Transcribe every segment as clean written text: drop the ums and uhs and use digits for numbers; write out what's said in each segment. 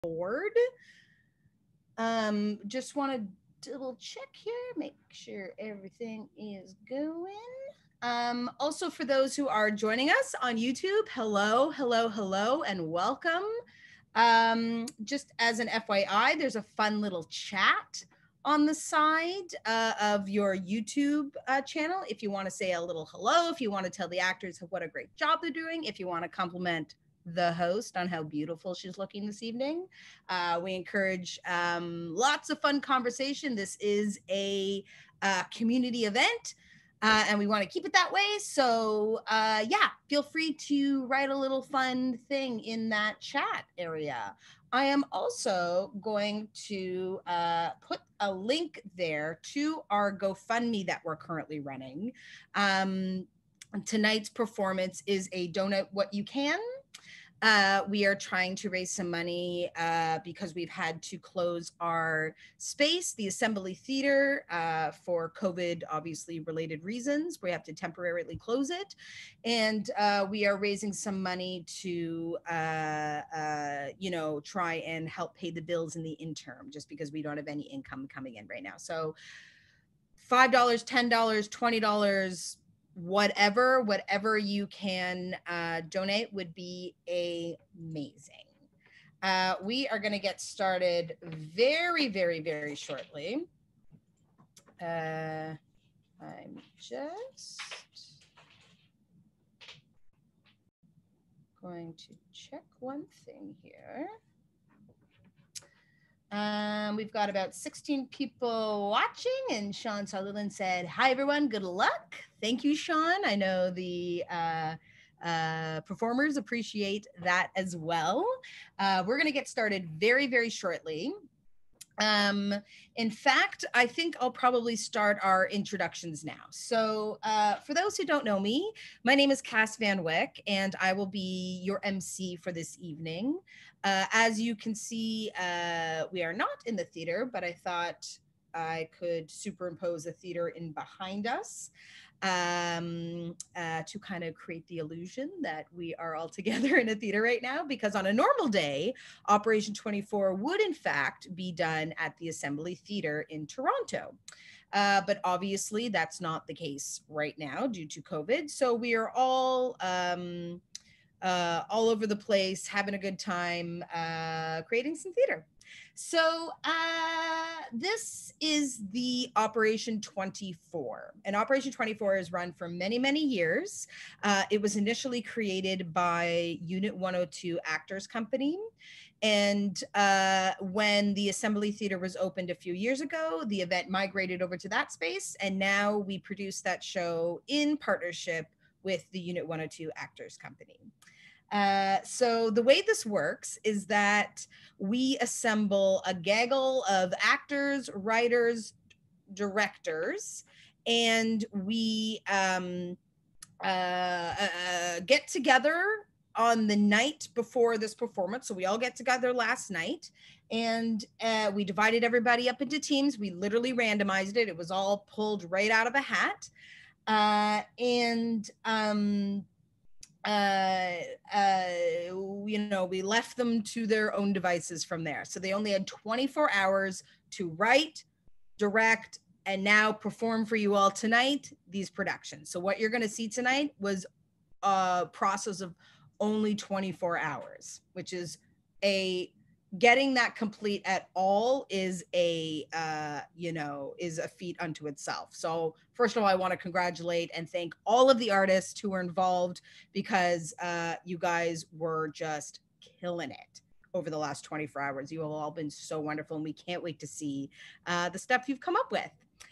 board. Just want to double check here, make sure everything is going. Also, for those who are joining us on YouTube, hello, hello, hello, and welcome. Just as an FYI, there's a fun little chat on the side of your YouTube channel. If you want to say a little hello, if you want to tell the actors what a great job they're doing, if you want to compliment the host on how beautiful she's looking this evening. We encourage lots of fun conversation. This is a community event. And we want to keep it that way. So, yeah, feel free to write a little fun thing in that chat area. I am also going to put a link there to our GoFundMe that we're currently running. Tonight's performance is a Donut What You Can. We are trying to raise some money because we've had to close our space, the Assembly Theater, for COVID, obviously related reasons. We have to temporarily close it. And we are raising some money to, try and help pay the bills in the interim, just because we don't have any income coming in right now. So $5, $10, $20, whatever you can donate would be amazing. We are going to get started very, very, very shortly. I'm just going to check one thing here. We've got about 16 people watching, and Sean Sutherland said, "Hi, everyone. Good luck." Thank you, Sean. I know the performers appreciate that as well. We're going to get started very, very shortly. In fact, I think I'll probably start our introductions now. So for those who don't know me, my name is Cass Van Wyck, and I will be your MC for this evening. As you can see, we are not in the theater, but I thought I could superimpose a theater in behind us to kind of create the illusion that we are all together in a theater right now, because on a normal day, Operation 24 would in fact be done at the Assembly Theater in Toronto. But obviously that's not the case right now due to COVID. So we are all over the place, having a good time, creating some theater. So this is the Operation 24. And Operation 24 is run for many, many years. It was initially created by Unit 102 Actors Company. And when the Assembly Theater was opened a few years ago, the event migrated over to that space. And now we produce that show in partnership with the Unit 102 Actors Company. So the way this works is that we assemble a gaggle of actors, writers, directors, and we get together on the night before this performance. So we all get together last night, and we divided everybody up into teams. We literally randomized it. It was all pulled right out of a hat. We left them to their own devices from there. So they only had 24 hours to write, direct, and now perform for you all tonight these productions. So what you're going to see tonight was a process of only 24 hours, which is getting that complete at all is a feat unto itself. So first of all, I want to congratulate and thank all of the artists who were involved, because you guys were just killing it over the last 24 hours. You have all been so wonderful, and we can't wait to see the stuff you've come up with.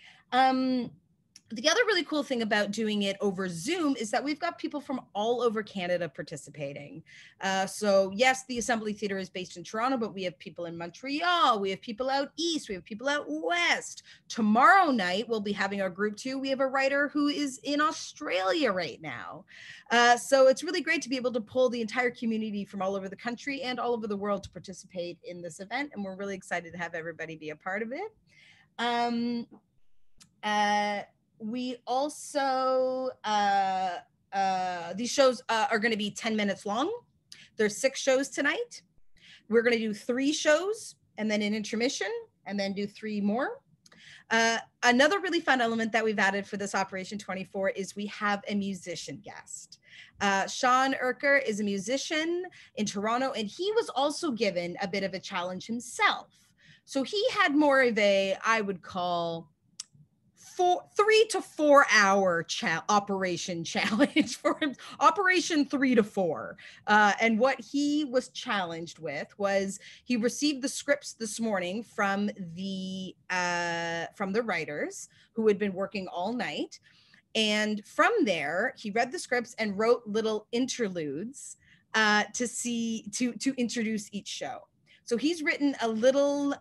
The other really cool thing about doing it over Zoom is that we've got people from all over Canada participating. So yes, the Assembly Theater is based in Toronto, but we have people in Montreal, we have people out east, we have people out west. Tomorrow night, we'll be having our group 2. We have a writer who is in Australia right now. So it's really great to be able to pull the entire community from all over the country and all over the world to participate in this event. And we're really excited to have everybody be a part of it. We also, these shows are going to be 10 minutes long. There's 6 shows tonight. We're going to do 3 shows and then an intermission and then do 3 more. Another really fun element that we've added for this Operation 24 is we have a musician guest. Sean Urker is a musician in Toronto, and he was also given a bit of a challenge himself. So he had more of a, I would call, 3 to 4 hour operation challenge for him, Operation 3 to 4. And what he was challenged with was he received the scripts this morning from the writers who had been working all night. And from there, he read the scripts and wrote little interludes to introduce each show. So he's written a little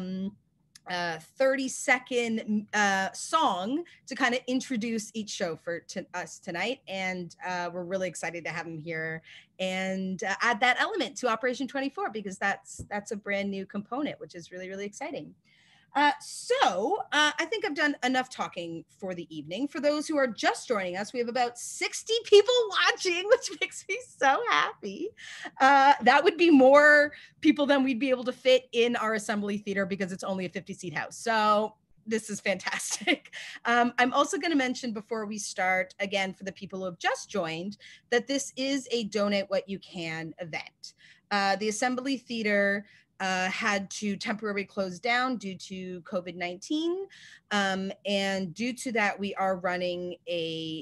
30-second song to kind of introduce each show for us tonight. And we're really excited to have him here and add that element to Operation 24, because that's a brand new component, which is really, really exciting. So I think I've done enough talking for the evening. For those who are just joining us, we have about 60 people watching, which makes me so happy. That would be more people than we'd be able to fit in our Assembly Theater, because it's only a 50-seat house. So this is fantastic. I'm also going to mention before we start, again, for the people who have just joined, that this is a Donate What You Can event. The Assembly Theater had to temporarily close down due to COVID-19. And due to that, we are running a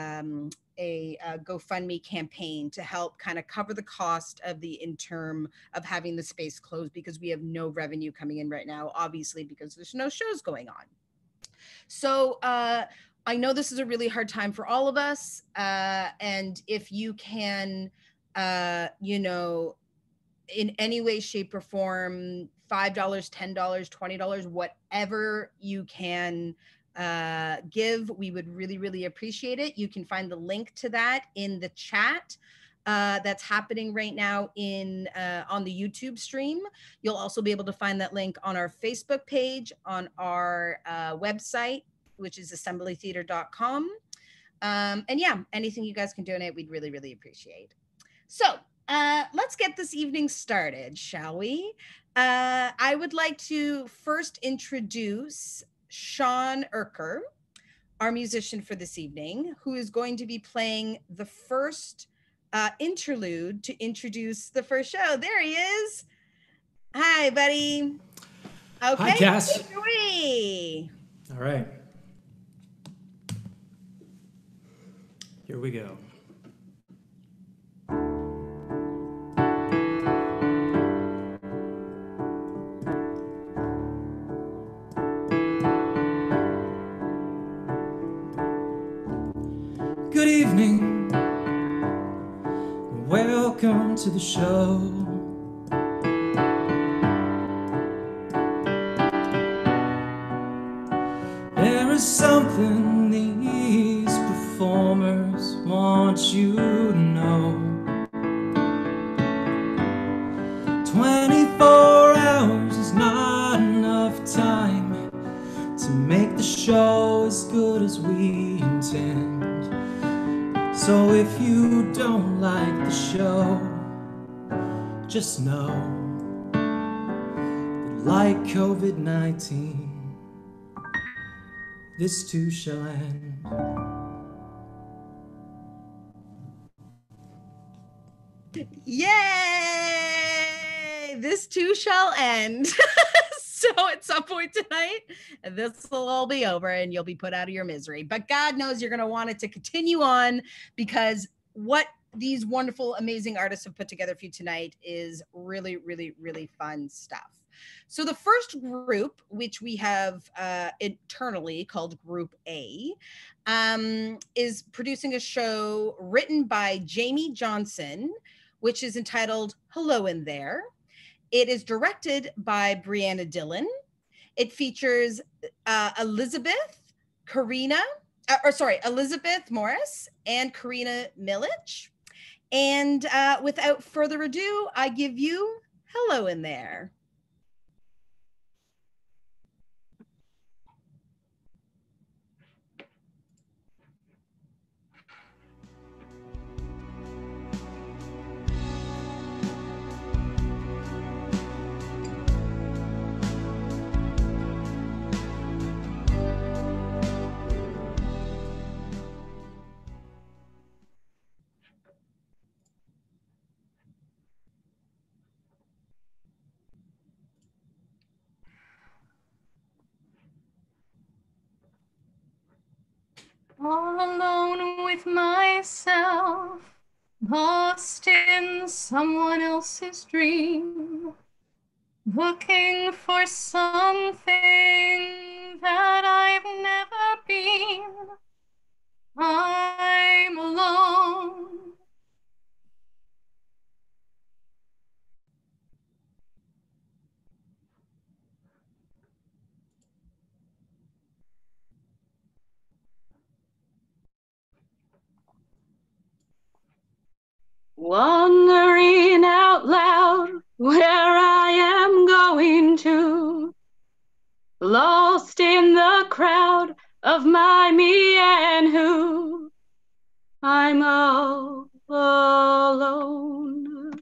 GoFundMe campaign to help kind of cover the cost of the interim of having the space closed, because we have no revenue coming in right now, obviously, because there's no shows going on. So I know this is a really hard time for all of us. And if you can, in any way, shape, or form, $5, $10, $20, whatever you can give, we would really, really appreciate it. You can find the link to that in the chat that's happening right now on the YouTube stream. You'll also be able to find that link on our Facebook page, on our website, which is assemblytheater.com. And yeah, anything you guys can donate, we'd really, really appreciate. So let's get this evening started, shall we? I would like to first introduce Sean Urker, our musician for this evening, who is going to be playing the first interlude to introduce the first show. There he is. Hi, buddy. Okay. Hi, Cass. Take it away. All right. Here we go. Good evening, welcome to the show. There is something these performers want you to know. 24 hours is not enough time to make the show as good as we intend. So if you don't like the show, just know that like COVID-19, this too shall end. Yay! This too shall end. So at some point tonight, this will all be over and you'll be put out of your misery. But God knows you're going to want it to continue on, because what these wonderful, amazing artists have put together for you tonight is really, really, really fun stuff. So the first group, which we have internally called Group A, is producing a show written by Jamie Johnson, which is entitled Hello in There. It is directed by Brianna Dillon. It features Elizabeth Morris and Karina Milich. And without further ado, I give you Hello in There. with myself, lost in someone else's dream, looking for something that I've never been. I'm alone. Wondering out loud where I am going to, lost in the crowd of my, me, and who. I'm all alone.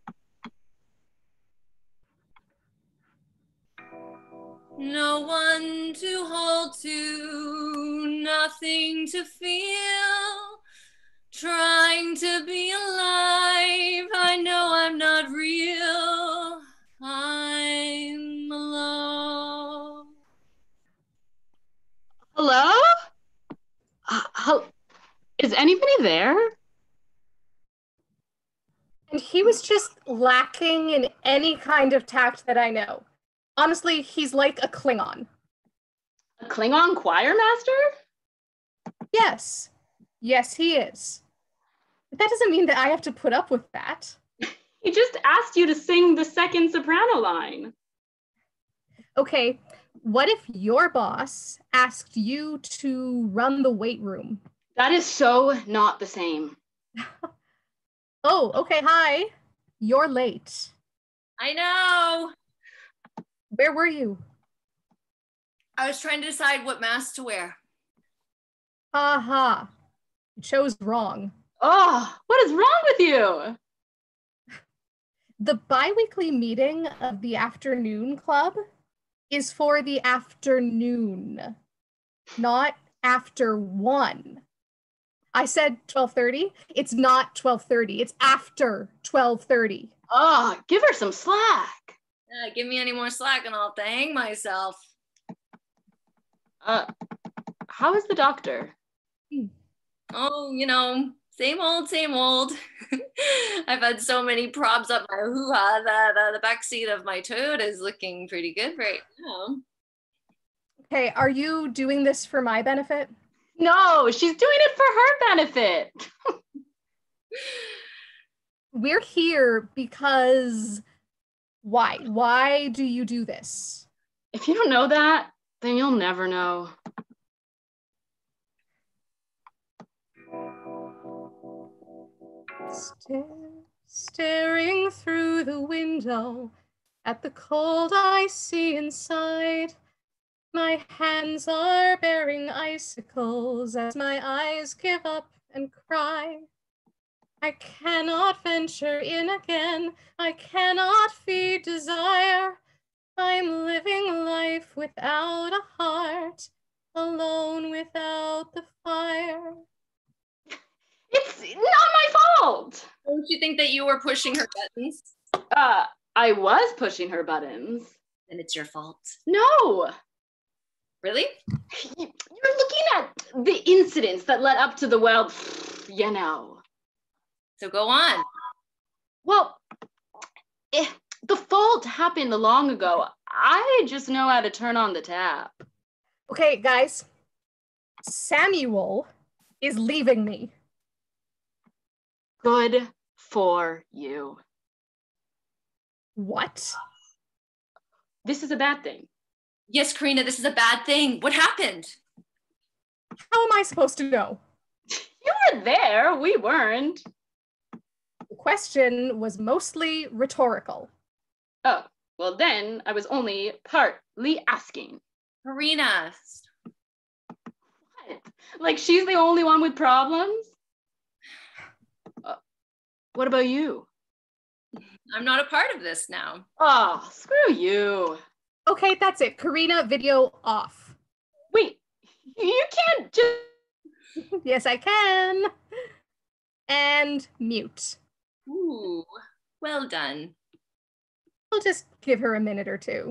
No one to hold to, nothing to feel. Trying to be alive, I know I'm not real. I'm alone. Hello? Is anybody there? And he was just lacking in any kind of tact that I know. Honestly, he's like a Klingon. A Klingon choir master? Yes. Yes, he is. But that doesn't mean that I have to put up with that. He just asked you to sing the second soprano line. Okay, what if your boss asked you to run the weight room? That is so not the same. Oh, okay, hi. You're late. I know. Where were you? I was trying to decide what mask to wear. Aha. You chose wrong. Oh, what is wrong with you? The bi-weekly meeting of the afternoon club is for the afternoon, not after 1. I said 12:30. It's not 12:30. It's after 12:30. Oh, give her some slack. Give me any more slack and I'll hang myself. How is the doctor? Oh, you know, same old, same old. I've had so many probs up my hoo-ha that the backseat of my Toyota is looking pretty good right now. Okay, are you doing this for my benefit? No, she's doing it for her benefit. We're here because why? Why do you do this? If you don't know that, then you'll never know. Staring through the window at the cold I see inside. My hands are bearing icicles as my eyes give up and cry. I cannot venture in again. I cannot feed desire. I'm living life without a heart, alone without the fire. It's not my fault. Don't you think that you were pushing her buttons? I was pushing her buttons. Then it's your fault. No. Really? You're looking at the incidents that led up to the, well, you know. So go on. Well, the fault happened long ago. I just know how to turn on the tap. Okay, guys. Samuel is leaving me. Good for you. What? This is a bad thing. Yes, Karina, this is a bad thing. What happened? How am I supposed to know? You were there. We weren't. The question was mostly rhetorical. Oh, well then I was only partly asking. Karina. What? Like she's the only one with problems? What about you? I'm not a part of this now. Oh, screw you. Okay, that's it. Karina, video off. Wait, you can't just... Yes, I can. And mute. Ooh, well done. I'll just give her a minute or two.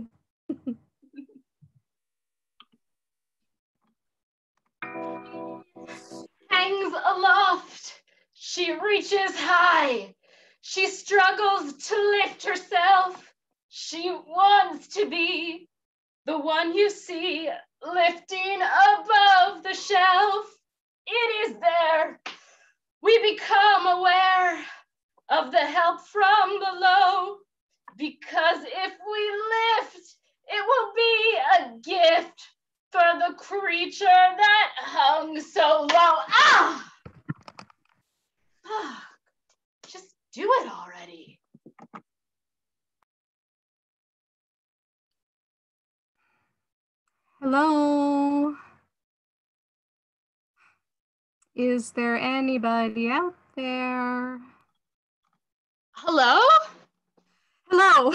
Hey, hangs aloft. She reaches high. She struggles to lift herself. She wants to be the one you see lifting above the shelf. It is there. We become aware of the help from below, because if we lift, it will be a gift for the creature that hung so low. Ah! Just do it already. Hello? Is there anybody out there? Hello? Hello.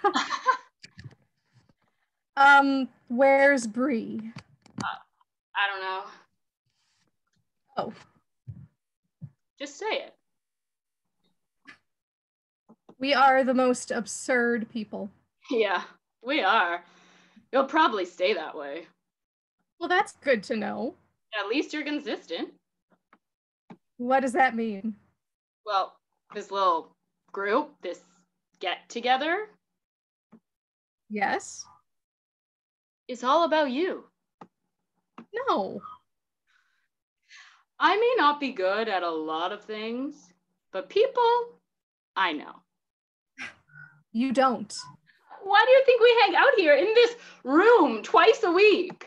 Where's Bree? I don't know. Oh. Just say it. We are the most absurd people. Yeah, we are. You'll probably stay that way. Well, that's good to know. At least you're consistent. What does that mean? Well, this little group, this get together, Yes? is all about you. No. I may not be good at a lot of things, but people, I know. You don't. Why do you think we hang out here in this room twice a week?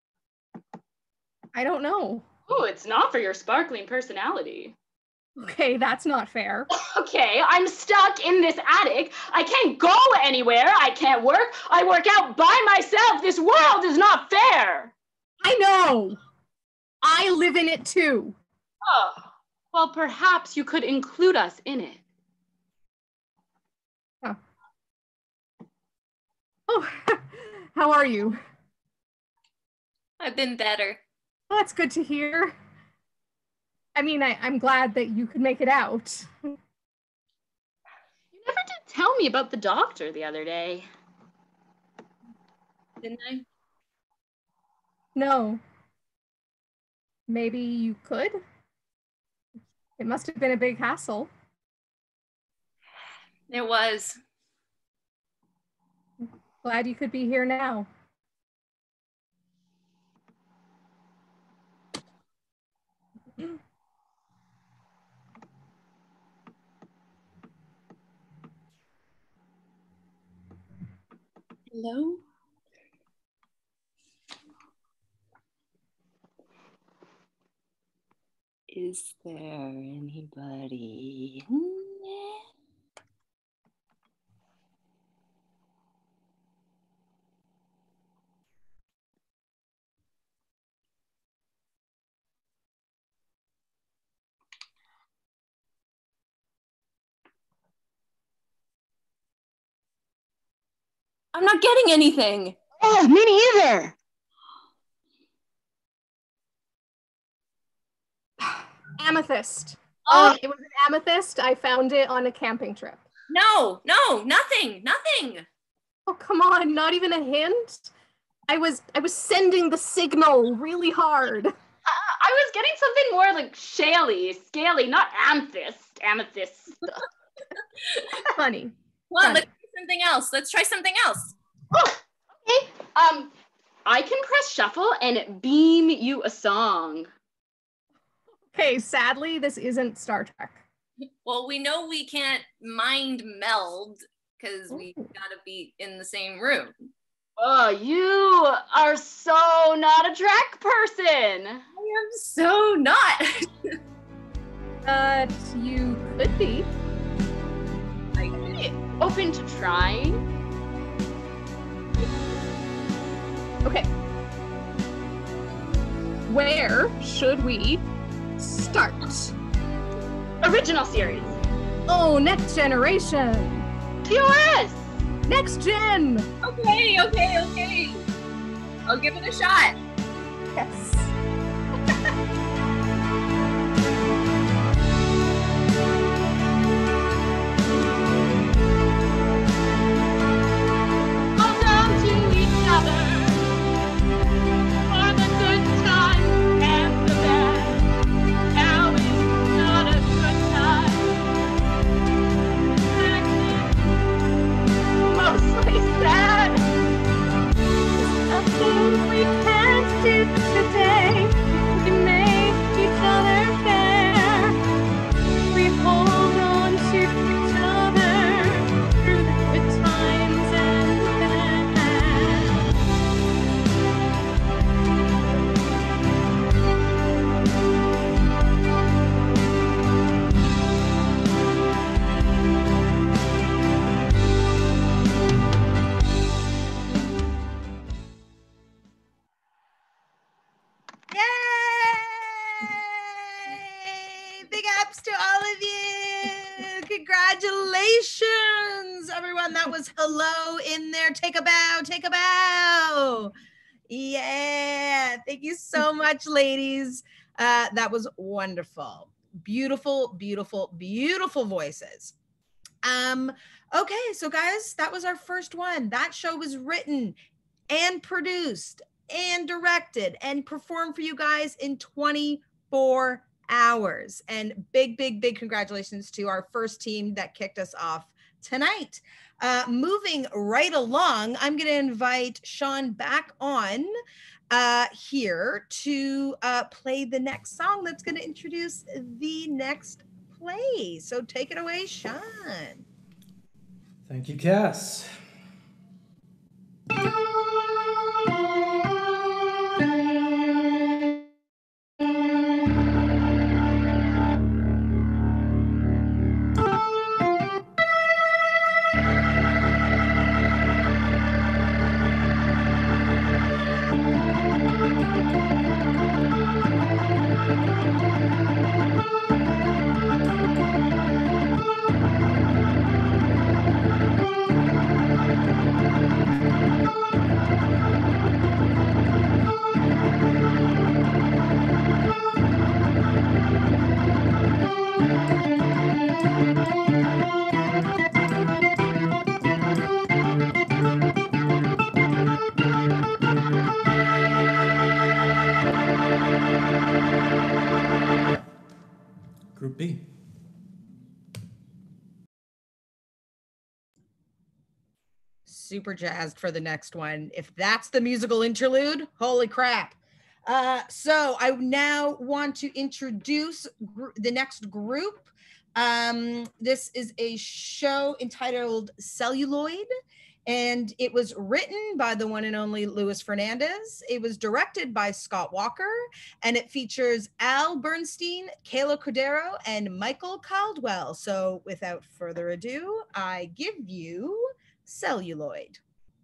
I don't know. Oh, it's not for your sparkling personality. Okay, that's not fair. Okay, I'm stuck in this attic. I can't go anywhere. I can't work. I work out by myself. This world is not fair. I know. I live in it too. Oh, well, perhaps you could include us in it. Huh. Oh, how are you? I've been better. Well, that's good to hear. I mean, I'm glad that you could make it out. You never did tell me about the doctor the other day. Didn't I? No. Maybe you could? It must have been a big hassle. It was. Glad you could be here now. Hello? Is there anybody in there? I'm not getting anything. Oh, me neither. Amethyst. Oh. It was an amethyst. I found it on a camping trip. No, nothing. Oh, come on, not even a hint? I was sending the signal really hard. I was getting something more like scaly, not amethyst. Funny. Well, let's try something else. Oh, okay. I can press shuffle and beam you a song. Okay, sadly, this isn't Star Trek. Well, we know we can't mind meld because we gotta be in the same room. Oh, you are so not a Trek person. I am so not. You could be. Open to trying. Okay. Where should we start? Original series. Oh, Next Generation. TOS. Next Gen. Okay. I'll give it a shot. Yes. Hold on to each other for the good times and the bad. Congratulations, everyone. That was hello in there. Take a bow, take a bow. Yeah, thank you so much, ladies. That was wonderful. Beautiful, beautiful, beautiful voices. Okay, so guys, that was our first one. That show was written and produced and directed and performed for you guys in 24 hours. And big, big, big congratulations to our first team that kicked us off tonight. Moving right along, I'm going to invite Sean back on here to play the next song that's going to introduce the next play. So take it away, Sean. Thank you, Cass. Group B. Super jazzed for the next one. If that's the musical interlude, holy crap. So I now want to introduce the next group. This is a show entitled Celluloid, and it was written by the one and only Luis Fernandez. It was directed by Scott Walker, and it features Al Bernstein, Kayla Cordero, and Michael Caldwell. So without further ado, I give you Celluloid.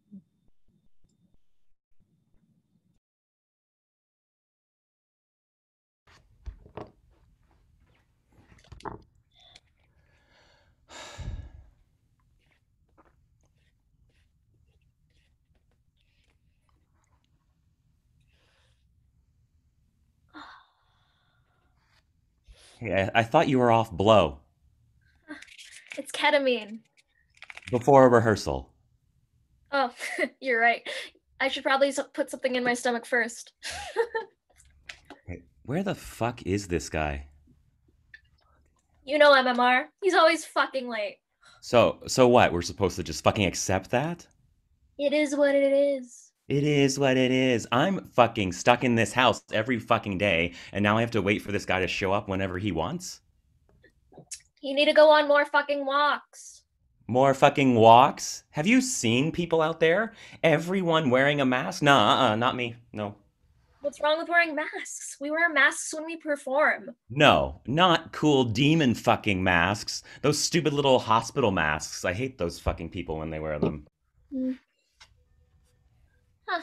Yeah, I thought you were off blow It's ketamine. before a rehearsal. Oh, you're right. I should probably put something in my stomach first. Hey, where the fuck is this guy? You know MMR. He's always fucking late. So what? We're supposed to just fucking accept that? It is what it is. It is what it is. I'm fucking stuck in this house every fucking day, and now I have to wait for this guy to show up whenever he wants? You need to go on more fucking walks. More fucking walks? Have you seen people out there? Everyone wearing a mask? Nah, not me. No. What's wrong with wearing masks? We wear masks when we perform. No, not cool demon fucking masks. Those stupid little hospital masks. I hate those fucking people when they wear them. Huh.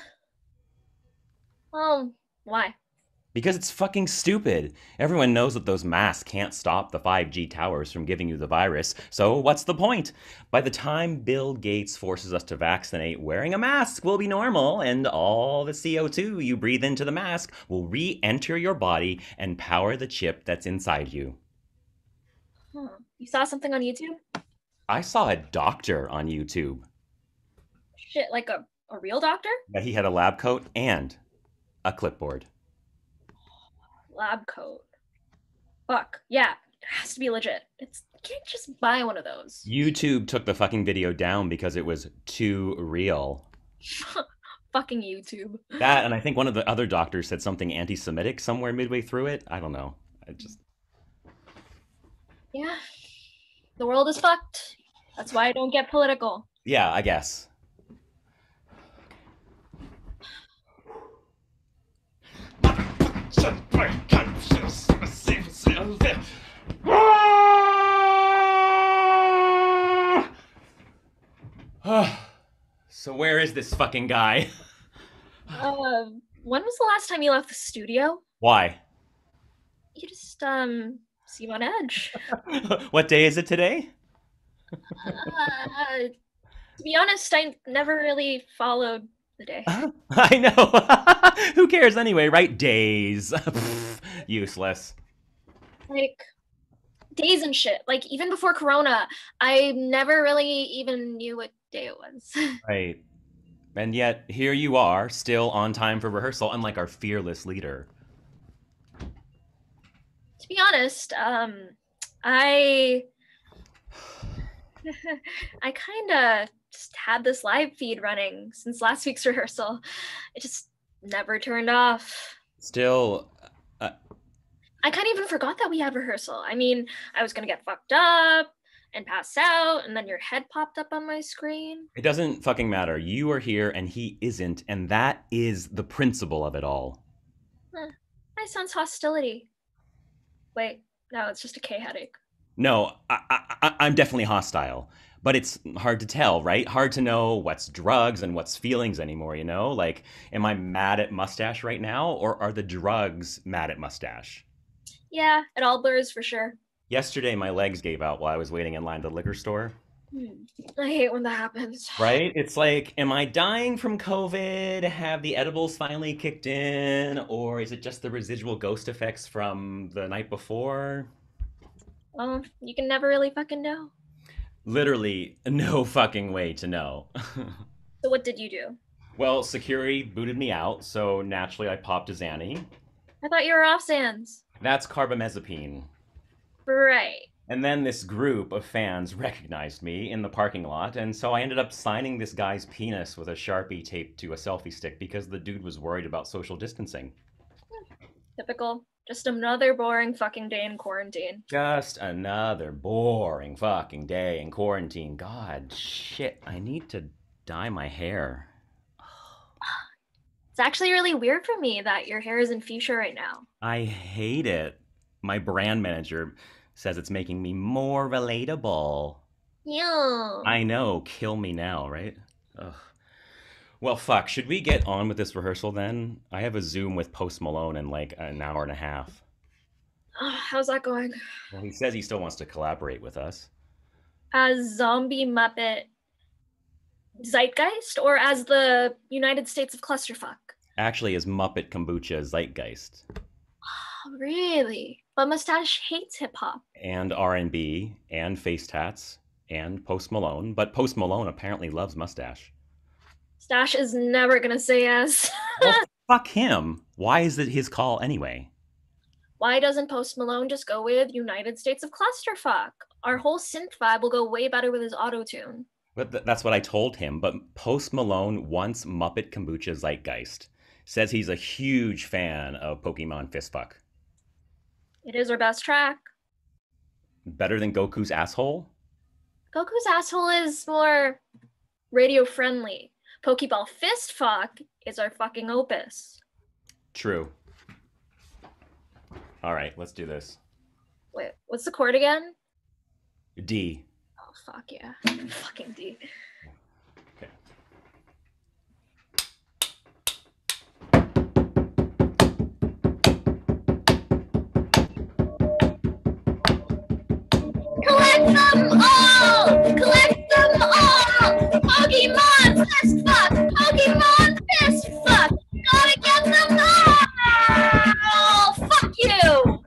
Oh, why? Because it's fucking stupid. Everyone knows that those masks can't stop the 5G towers from giving you the virus, so what's the point? By the time Bill Gates forces us to vaccinate, wearing a mask will be normal, and all the CO2 you breathe into the mask will re-enter your body and power the chip that's inside you. Huh. You saw something on YouTube? I saw a doctor on YouTube. Shit, like a real doctor? That he had a lab coat and a clipboard. Lab coat. Fuck. Yeah, it has to be legit. You can't just buy one of those. YouTube took the fucking video down because it was too real. Fucking YouTube. That, and I think one of the other doctors said something anti-Semitic somewhere midway through it. I don't know. Yeah. The world is fucked. That's why I don't get political. Yeah, I guess. So where is this fucking guy? When was the last time you left the studio? Why? You just seem on edge. What day is it today? To be honest, I never really followed the day. I know. Who cares anyway, right? Days. Useless. Like, days and shit. Like, even before Corona, I never really even knew what day it was. Right. And yet, here you are, still on time for rehearsal, unlike our fearless leader. To be honest, I I kind of just had this live feed running since last week's rehearsal. It just never turned off. Still, I kind of even forgot that we had rehearsal. I mean, I was gonna get fucked up and pass out, and then your head popped up on my screen. it doesn't fucking matter. You are here and he isn't, and that is the principle of it all. I sense hostility. Wait, no, it's just a K headache. No, I'm definitely hostile. But it's hard to tell, right? Hard to know what's drugs and what's feelings anymore, you know? Like, am I mad at Mustache right now, or are the drugs mad at Mustache? Yeah, it all blurs for sure. Yesterday, my legs gave out while I was waiting in line at the liquor store. I hate when that happens. Right? It's like, am I dying from COVID? Have the edibles finally kicked in? Or is it just the residual ghost effects from the night before? Well, you can never really fucking know. Literally, no fucking way to know. So what did you do? Well, security booted me out, so naturally I popped a Xanny. I thought you were off Sans. That's carbamazepine. Right. And then this group of fans recognized me in the parking lot, and so I ended up signing this guy's penis with a Sharpie taped to a selfie stick because the dude was worried about social distancing. Typical. Just another boring fucking day in quarantine. Just another boring fucking day in quarantine. God, shit, I need to dye my hair. It's actually really weird for me that your hair is in fuchsia right now. I hate it. My brand manager says it's making me more relatable. Yeah. I know, kill me now, right? Ugh. Well, fuck, should we get on with this rehearsal then? I have a Zoom with Post Malone in like an hour and a half. How's that going? Well, he says he still wants to collaborate with us. As Zombie Muppet Zeitgeist or as the United States of Clusterfuck? Actually, as Muppet Kombucha Zeitgeist. Oh, really? But Mustache hates hip hop. And R&B, and face tats, and Post Malone. But Post Malone apparently loves Mustache. Stash is never gonna say yes. Well, fuck him. Why is it his call anyway? Why doesn't Post Malone just go with United States of Clusterfuck? Our whole synth vibe will go way better with his auto-tune. But that's what I told him. But Post Malone wants Muppet Kombucha Zeitgeist. Says he's a huge fan of Pokemon Fistfuck. It is our best track. Better than Goku's asshole? Goku's asshole is more radio friendly. Pokeball Fistfuck is our fucking opus. True. All right, let's do this. Wait, what's the chord again? D. Oh, fuck yeah. Fucking D. Okay. Collect them all! Collect them all! Pokemon Fistfuck! Pokemon Fistfuck! Gotta get them all! Fuck you!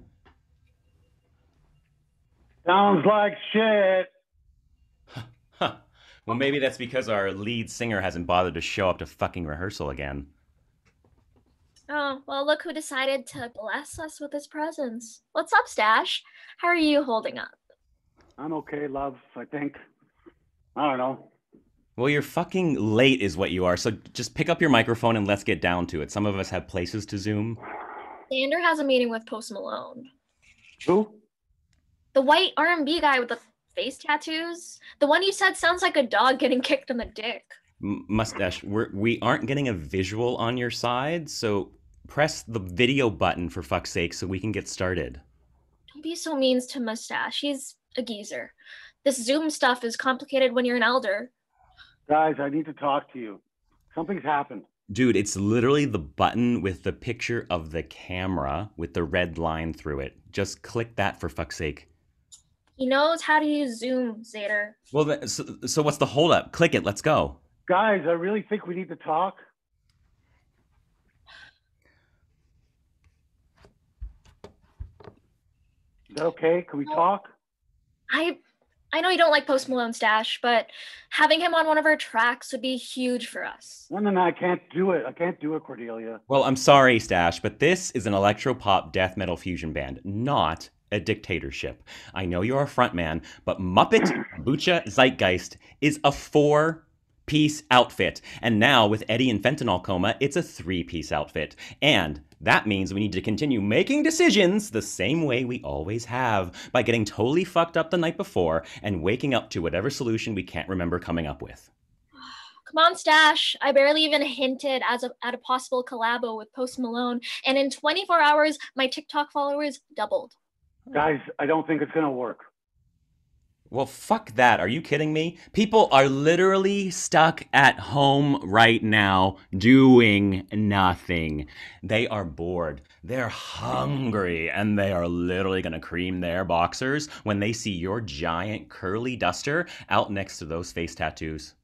Sounds like shit. Huh. Well, maybe that's because our lead singer hasn't bothered to show up to fucking rehearsal again. Oh, well, look who decided to bless us with his presence. What's up, Stash? How are you holding up? I'm okay, love, I think. I don't know. Well, you're fucking late is what you are, so just pick up your microphone and let's get down to it. Some of us have places to Zoom. Xander has a meeting with Post Malone. Who? The white R&B guy with the face tattoos? The one you said sounds like a dog getting kicked in the dick. Mustache, we aren't getting a visual on your side, so press the video button for fuck's sake so we can get started. Don't be so mean to Mustache. He's a geezer. This Zoom stuff is complicated when you're an elder. Guys, I need to talk to you. Something's happened. Dude, it's literally the button with the picture of the camera with the red line through it. Just click that for fuck's sake. He knows how to use Zoom, Zader. Well, so what's the holdup? Click it. Let's go. Guys, I really think we need to talk. Is that okay? Can we talk? I know you don't like Post Malone Stash, but having him on one of our tracks would be huge for us. No, I can't do it. I can't do it, Cordelia. Well, I'm sorry, Stash, but this is an electropop death metal fusion band, not a dictatorship. I know you're a frontman, but Muppet Bucha Zeitgeist is a 4-piece outfit. And now with Eddie in fentanyl coma, it's a 3-piece outfit. And that means we need to continue making decisions the same way we always have, by getting totally fucked up the night before and waking up to whatever solution we can't remember coming up with. Come on, Stash. I barely even hinted at a possible collabo with Post Malone, and in 24 hours, my TikTok followers doubled. Guys, I don't think it's going to work. Well, fuck that. Are you kidding me? People are literally stuck at home right now doing nothing. They are bored. They're hungry, and they are literally going to cream their boxers when they see your giant curly duster out next to those face tattoos.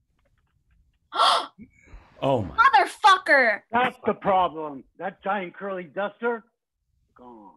Oh my. Motherfucker! That's the problem. That giant curly duster, gone.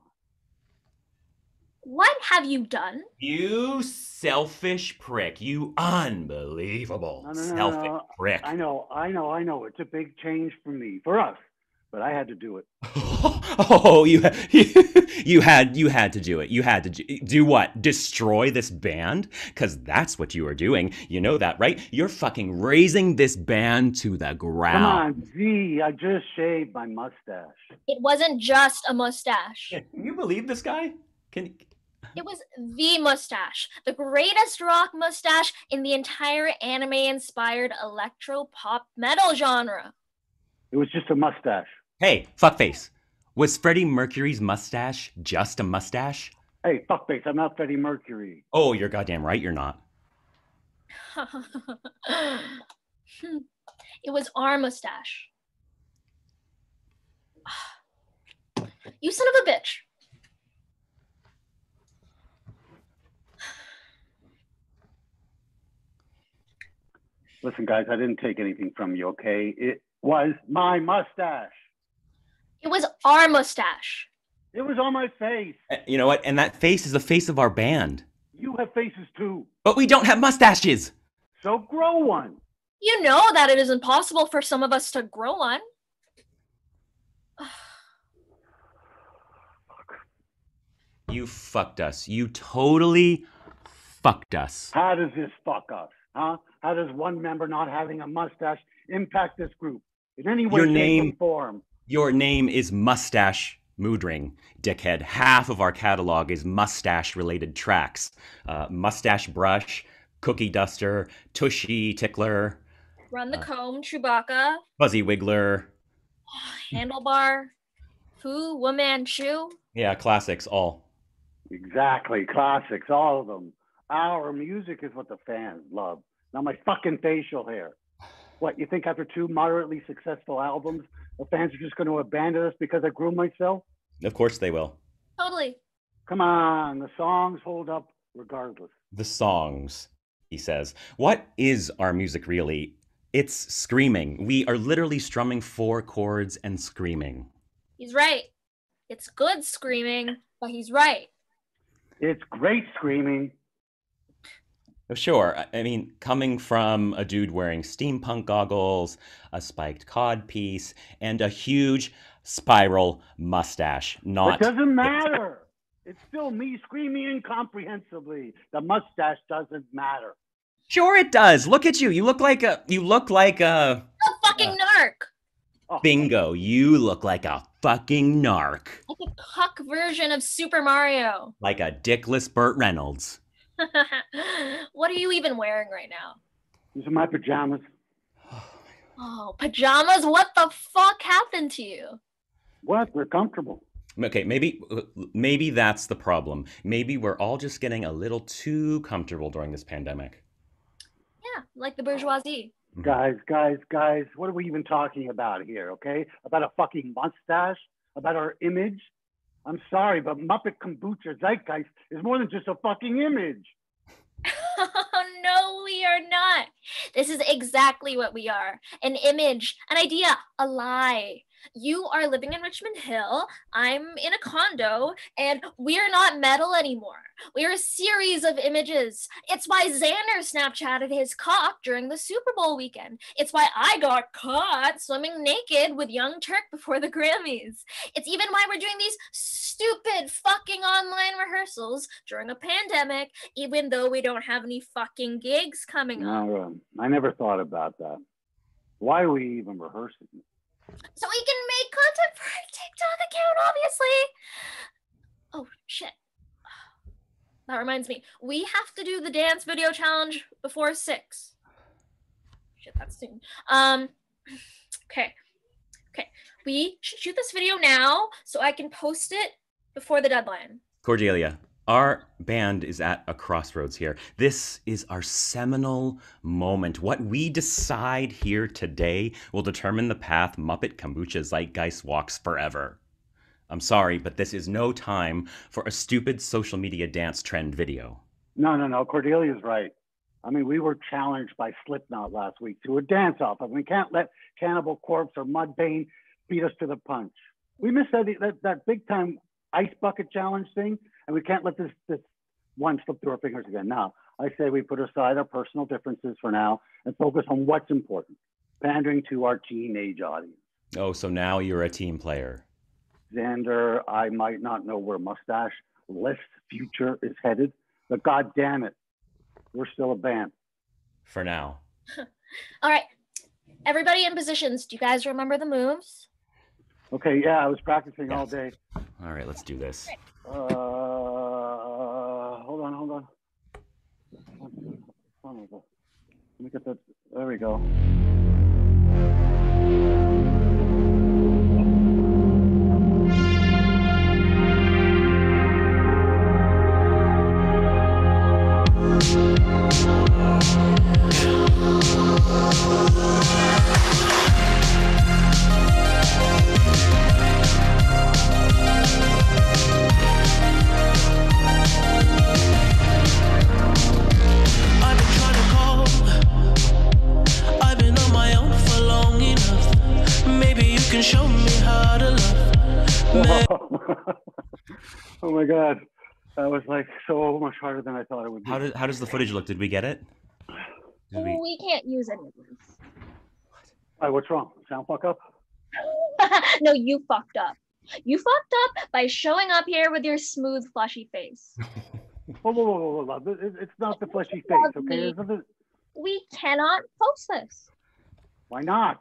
What have you done? You selfish prick. You unbelievable selfish prick. I know. It's a big change for me, for us, but I had to do it. Oh, you had to do it. You had to do what? Destroy this band? Because that's what you are doing. You know that, right? You're fucking raising this band to the ground. Come on, Z, I just shaved my mustache. It wasn't just a mustache. Can you believe this guy? It was the mustache, the greatest rock mustache in the entire anime-inspired electro-pop metal genre. It was just a mustache. Hey, fuckface. Was Freddie Mercury's mustache just a mustache? Hey, fuckface, I'm not Freddie Mercury. Oh, you're goddamn right you're not. It was our mustache. You son of a bitch. Listen, guys, I didn't take anything from you, okay? It was my mustache. It was our mustache. It was on my face. You know what? And that face is the face of our band. You have faces too. But we don't have mustaches. So grow one. You know that it is impossible for some of us to grow one. You fucked us. You totally fucked us. How does this fuck us? Huh? How does one member not having a mustache impact this group in any way, shape, or form? Your name is Mustache Moodring, dickhead. Half of our catalog is mustache-related tracks. Mustache Brush, Cookie Duster, Tushy Tickler. Run the Comb, Chewbacca. Fuzzy Wiggler. Handlebar. Fu, Woman, Chew. Yeah, classics, all. Exactly, classics, all of them. Our music is what the fans love, not my fucking facial hair. What, you think after 2 moderately successful albums, the fans are just going to abandon us because I grew myself? Of course they will. Totally. Come on, the songs hold up regardless. The songs, he says. What is our music really? It's screaming. We are literally strumming 4 chords and screaming. He's right. It's good screaming, but he's right. It's great screaming. Sure. I mean, coming from a dude wearing steampunk goggles, a spiked cod piece, and a huge spiral mustache. Not. It doesn't matter. It's still me screaming incomprehensibly. The mustache doesn't matter. Sure, it does. Look at you. You look like a. A fucking narc. Oh. Bingo. You look like a fucking narc. Like a cuck version of Super Mario. Like a dickless Burt Reynolds. What are you even wearing right now? These are my pajamas. Oh, pajamas? What the fuck happened to you? What? They're comfortable. Okay, maybe that's the problem. Maybe we're all just getting a little too comfortable during this pandemic. Yeah, like the bourgeoisie. Guys, what are we even talking about here, okay? About a fucking mustache? About our image? I'm sorry, but Muppet Kombucha Zeitgeist is more than just a fucking image. Oh, no, we are not. This is exactly what we are. An image, an idea, a lie. You are living in Richmond Hill, I'm in a condo, and we're not metal anymore. We're a series of images. It's why Xander Snapchatted his cock during the Super Bowl weekend. It's why I got caught swimming naked with Young Turk before the Grammys. It's even why we're doing these stupid fucking online rehearsals during a pandemic, even though we don't have any fucking gigs coming up. No, I never thought about that. Why are we even rehearsing? So we can make content for our TikTok account, obviously. Oh, shit. That reminds me. We have to do the dance video challenge before 6. Shit, that's soon. Okay. We should shoot this video now so I can post it before the deadline. Cordelia, our band is at a crossroads here. This is our seminal moment. What we decide here today will determine the path Muppet Kombucha Zeitgeist walks forever. I'm sorry, but this is no time for a stupid social media dance trend video. No. Cordelia's right. I mean, we were challenged by Slipknot last week to a dance-off, and we can't let Cannibal Corpse or Mudvayne beat us to the punch. We missed that big-time ice bucket challenge thing, and we can't let this one slip through our fingers again. Now, I say we put aside our personal differences for now and focus on what's important, pandering to our teenage audience. Oh, so now you're a team player. Xander, I might not know where Mustache Lift's future is headed, but God damn it, we're still a band. For now. All right. Everybody in positions. Do you guys remember the moves? Okay, yeah, I was practicing all day. All right, let's do this. Hold on. Let me get that. There we go. Show me how to love. Oh my God, that was like so much harder than I thought it would be. How does the footage look? Did we get it? We can't use any of this. What's wrong? Sound fuck up? No, you fucked up. You fucked up by showing up here with your smooth, fleshy face. Whoa. It's not the fleshy face, okay? We cannot post this. Why not?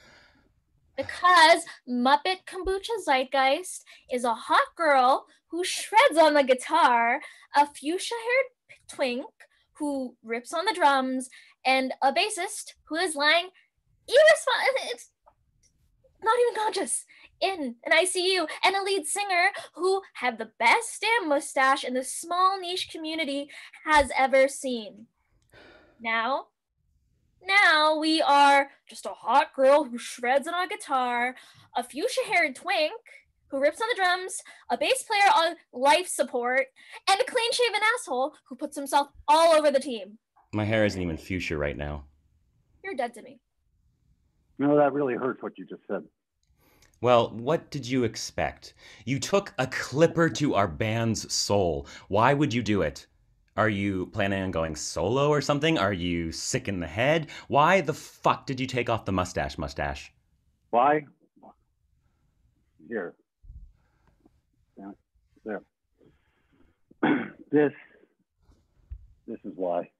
Because Muppet Kombucha Zeitgeist is a hot girl who shreds on the guitar, a fuchsia-haired twink who rips on the drums, and a bassist who is lying it's not even conscious in an ICU, and a lead singer who have the best damn mustache in the small niche community has ever seen. Now we are just a hot girl who shreds on a guitar, a fuchsia-haired twink who rips on the drums, a bass player on life support, and a clean-shaven asshole who puts himself all over the team. My hair isn't even fuchsia right now. You're dead to me. No, that really hurts what you just said. Well, what did you expect? You took a clipper to our band's soul. Why would you do it? Are you planning on going solo or something? Are you sick in the head? Why the fuck did you take off the mustache? Why? Here. There. This is why.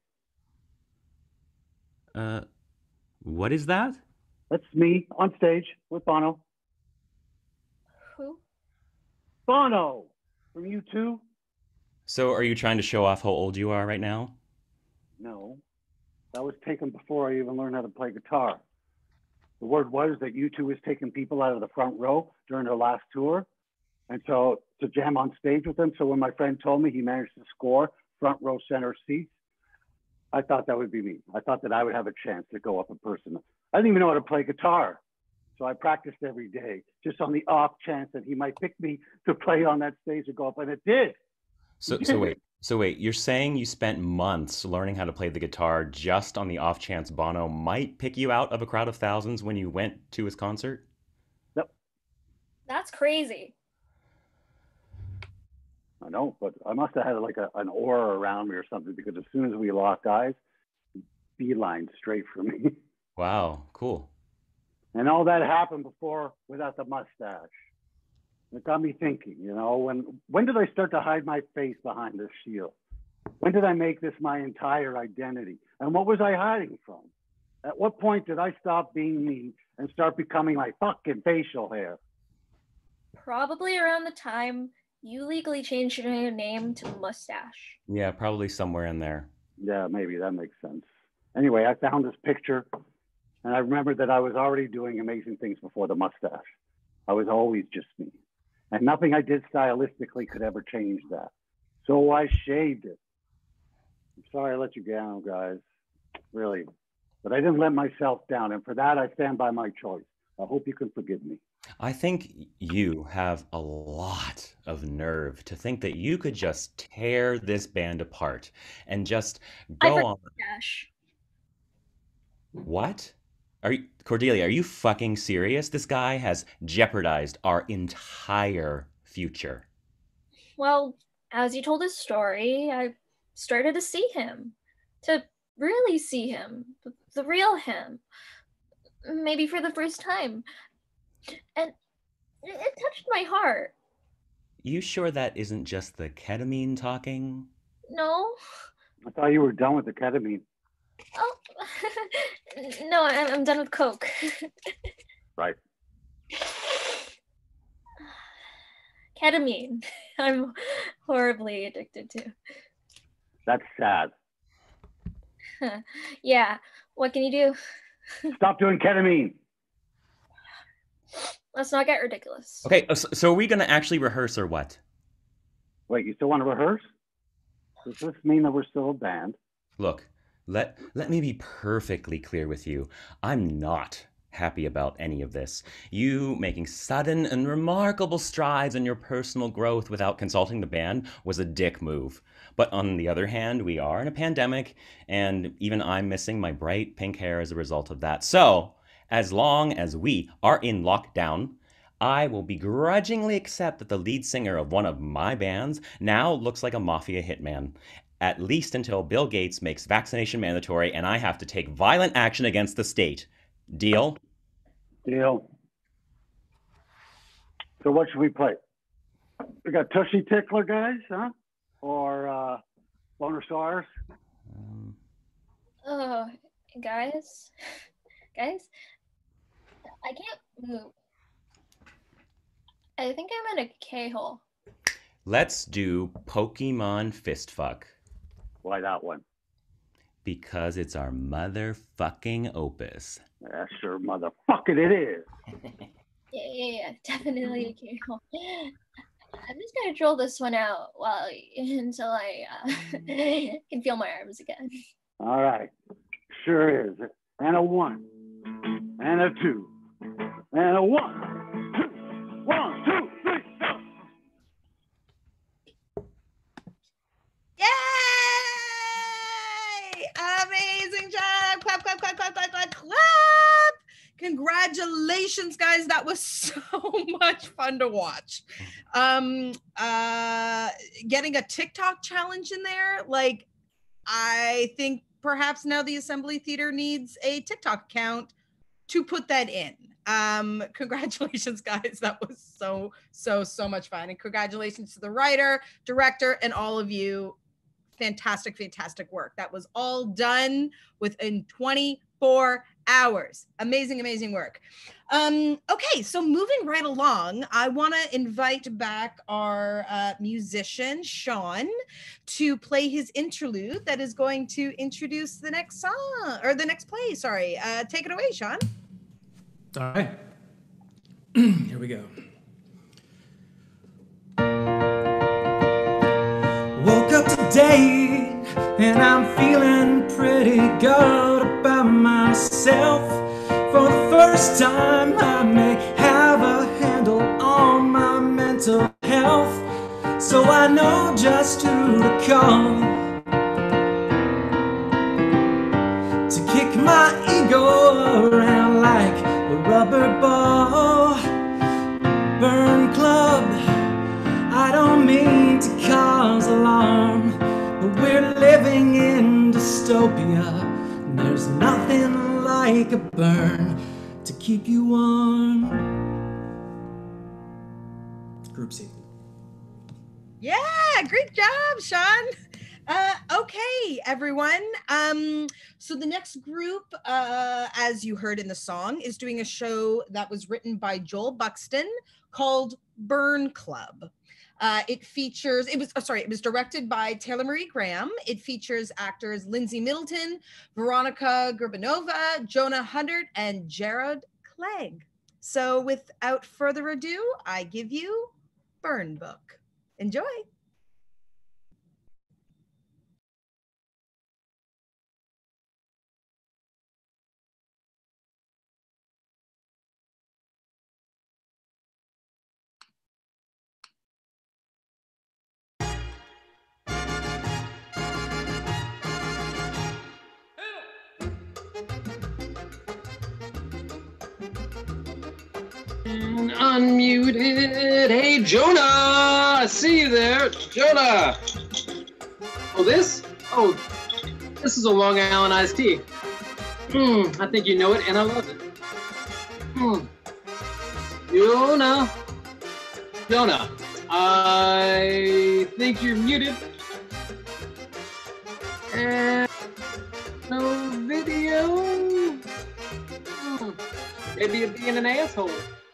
What is that? That's me on stage with Bono. Who? Bono from U2. So are you trying to show off how old you are right now? No, that was taken before I even learned how to play guitar. The word was that U2 was taking people out of the front row during their last tour. And so to jam on stage with them. So when my friend told me he managed to score front row center seats, I thought that would be me. I thought that I would have a chance to go up in person. I didn't even know how to play guitar. So I practiced every day, just on the off chance that he might pick me to play on that stage or go up, and it did. So wait, you're saying you spent months learning how to play the guitar just on the off chance Bono might pick you out of a crowd of thousands when you went to his concert? Yep. That's crazy. I know, but I must have had like an aura around me or something, because as soon as we locked eyes, beeline straight for me. Wow, cool. And all that happened before without the mustache. It got me thinking, when did I start to hide my face behind this shield? When did I make this my entire identity? And what was I hiding from? At what point did I stop being me and start becoming my fucking facial hair? Probably around the time you legally changed your name to Mustache. Yeah, probably somewhere in there. Yeah, maybe that makes sense. Anyway, I found this picture, and I remembered that I was already doing amazing things before the mustache. I was always just me. And nothing I did stylistically could ever change that. So I shaved it. I'm sorry I let you down, guys. Really. But I didn't let myself down. And for that, I stand by my choice. I hope you can forgive me. I think you have a lot of nerve to think that you could just tear this band apart and just go on. Mustache. What? Cordelia, are you fucking serious? This guy has jeopardized our entire future. Well, as you told his story, I started to see him. To really see him. The real him. Maybe for the first time. And it touched my heart. You sure that isn't just the ketamine talking? No. I thought you were done with the ketamine. Oh, no, I'm done with Coke. Right. Ketamine. I'm horribly addicted to. That's sad. Yeah, what can you do? Stop doing ketamine. Let's not get ridiculous. Okay, so are we going to actually rehearse or what? Wait, you still want to rehearse? Does this mean that we're still a band? Look, let me be perfectly clear with you. I'm not happy about any of this. You making sudden and remarkable strides in your personal growth without consulting the band was a dick move. But on the other hand, we are in a pandemic, and even I'm missing my bright pink hair as a result of that. So, as long as we are in lockdown, I will begrudgingly accept that the lead singer of one of my bands now looks like a mafia hitman. At least until Bill Gates makes vaccination mandatory and I have to take violent action against the state. Deal? Deal. So what should we play? We got Tushy Tickler, guys, huh? Or Bonosaurus? Oh, guys, I can't move. I think I'm in a K-hole. Let's do Pokemon Fistfuck. Why that one? Because it's our motherfucking opus. Yeah, sure, motherfucking it is. Yeah, definitely a K-hole. I'm just gonna drill this one out until I can feel my arms again. All right, sure is. And a 1, and a 2, and a 1, 2, 1, 2, 3, go. Yay! Amazing job! Clap, clap, clap, clap, clap, clap, clap! Congratulations, guys. That was so much fun to watch. Getting a TikTok challenge in there, like, I think perhaps now the Assembly Theater needs a TikTok account to put that in. Congratulations, guys. That was so much fun. And congratulations to the writer, director, and all of you. Fantastic work. That was all done within 24 hours. Amazing work. Okay, so moving right along, I want to invite back our musician, Sean, to play his interlude that is going to introduce the next song, or the next play, sorry. Take it away, Sean. All right. Here we go. Woke up today and I'm feeling pretty good about myself. For the first time I may have a handle on my mental health, so I know just who to call to kick my ego around like a rubber ball. Burn Club, I don't mean to cause alarm, but we're living in dystopia, and there's nothing like a burn to keep you warm. Group C. Yeah, great job, Sean. Okay, everyone. So the next group, as you heard in the song, is doing a show that was written by Joel Buxton called Burn Club. It was directed by Taylor Marie Graham. It features actors Lindsay Middleton, Veronica Gerbanova, Jonah Hundert, and Jared Clegg. So without further ado, I give you Burn Book. Enjoy. Unmuted. Hey, Jonah! I see you there. Jonah! Oh, this? Oh, this is a Long Island iced tea. I think you know it, and I love it. Jonah! Jonah, I think you're muted. And no video. Maybe you're being an asshole.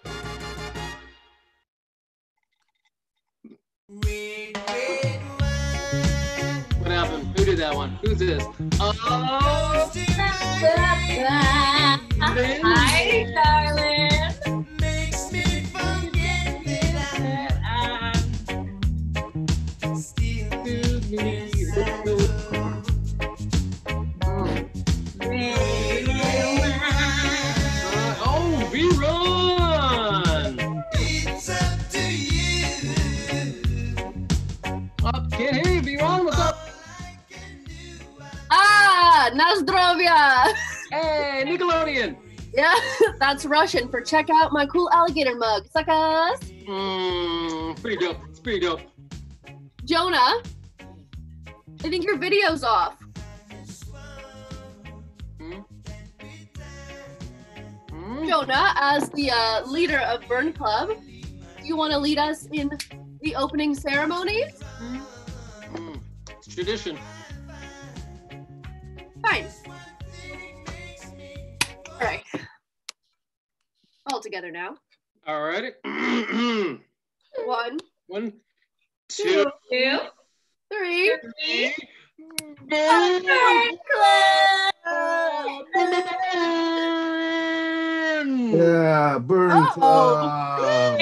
What happened? Who did that one? Who's this? Oh, Hi, darling. Makes me forget that I'm still oh, rerun! It's up to you. Up, can't hear you, V-Ron, what's up? Nazdrovia! Hey, Nickelodeon! Yeah, that's Russian for check out my cool alligator mug. Suckers! Pretty dope. It's pretty dope. Jonah, I think your video's off. Jonah, as the leader of Burn Club, do you want to lead us in the opening ceremonies? It's tradition. Fine. All right. All together now. All right. One, two, three. Burn Yeah, Burn Club.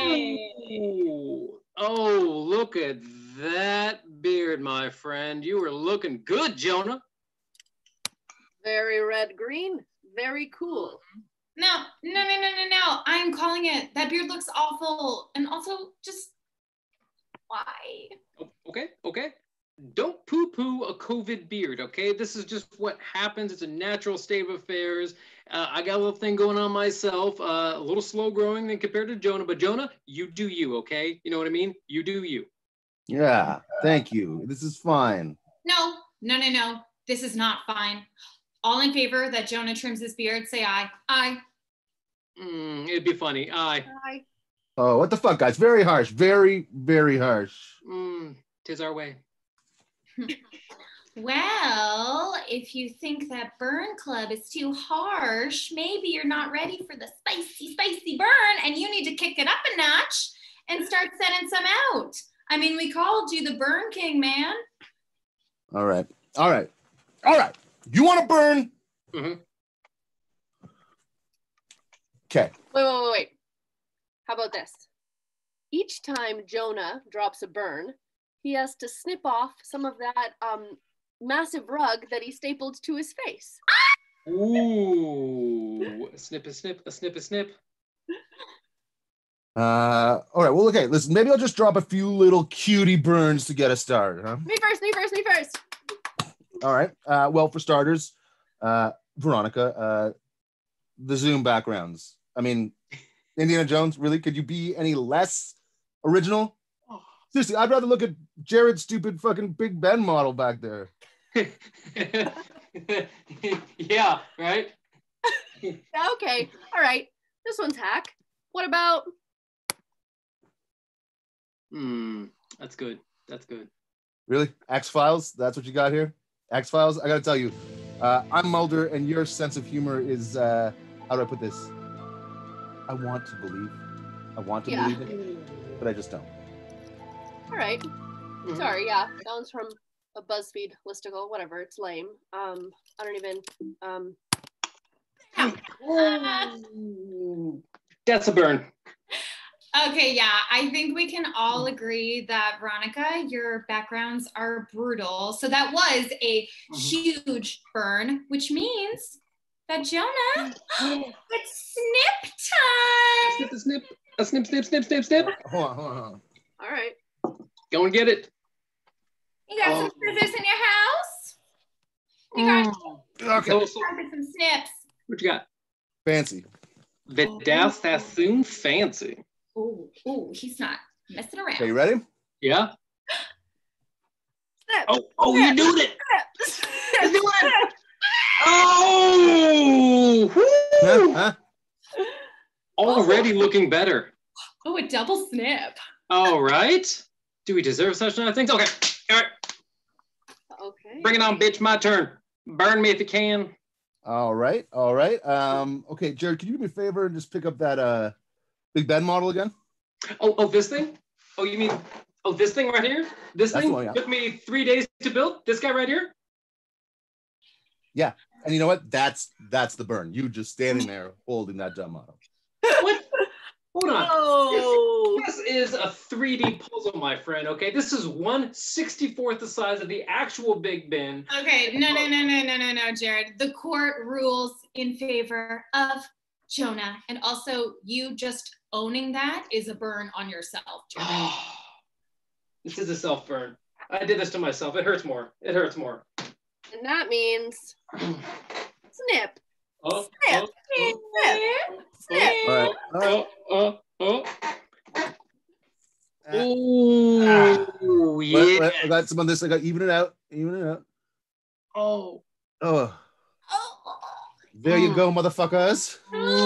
Oh, look at that beard, my friend. You were looking good, Jonah. Very red green. Very cool. No. I'm calling it. That beard looks awful. And also, just why? Okay. Don't poo-poo a COVID beard, okay? This is just what happens. It's a natural state of affairs. I got a little thing going on myself, a little slow growing than compared to Jonah, but Jonah, you do you, okay? You know what I mean? You do you. Yeah, thank you. This is fine. No. This is not fine. All in favor that Jonah trims his beard, say aye. Aye. It'd be funny. Aye. Aye. Oh, what the fuck, guys? Very harsh. Very, very harsh. Tis our way. Well, if you think that Burn Club is too harsh, maybe you're not ready for the spicy burn and you need to kick it up a notch and start sending some out. I mean, we called you the Burn King, man. All right. You want to burn? Okay. Wait. How about this? Each time Jonah drops a burn, he has to snip off some of that massive rug that he stapled to his face. Ooh, A snip, a snip, a snip, a snip. All right. Well, okay. Listen. Maybe I'll just drop a few little cutie burns to get us started, huh? Me first. All right. Well, for starters, Veronica, the Zoom backgrounds. I mean, Indiana Jones. Really? Could you be any less original? Seriously, I'd rather look at Jared's stupid fucking Big Ben model back there. Yeah. Right. Okay. All right. This one's hack. What about? That's good. That's good. Really? X-Files? That's what you got here? X-Files? I gotta tell you, I'm Mulder, and your sense of humor is, how do I put this? I want to believe. I want to believe it, but I just don't. All right. Sorry, yeah. That one's from a BuzzFeed listicle, whatever. It's lame. I don't even, That's a burn. Okay, yeah, I think we can all agree that Veronica, your backgrounds are brutal. So that was a huge burn, which means that Jonah, it's snip time. A snip, a snip, snip, snip, snip, snip. Hold on. All right. Go and get it. You got some scissors in your house? You got Okay. some snips. What you got? Fancy. Vidal Sassoon fancy. Oh, he's not messing around. Okay, you ready? Yeah. Snip. Oh, you're doing it. You're doing it. Oh, Huh? already looking better. Oh, a double snip. All right. Do we deserve such nice things? Okay. All right. Okay. Bring it on, bitch. My turn. Burn me if you can. All right. Okay, Jared, can you do me a favor and just pick up that Big Ben model again? Oh, this thing? Oh, you mean, this thing right here? This That's thing the one, yeah. took me 3 days to build? This guy right here? Yeah. And you know what? That's the burn. You just standing there holding that dumb model. What? Hold on. Oh. This is a 3D puzzle, my friend, okay? This is 1/64th the size of the actual Big Ben. Okay, no, Jared. The court rules in favor of Jonah. And also, you just owning that is a burn on yourself, Jared. This is a self-burn. I did this to myself. It hurts more. It hurts more. And that means snip. Oh, Snip. Snip. All right. Oh, yeah. I got some on this. I got even it out. Oh. There you go, motherfuckers.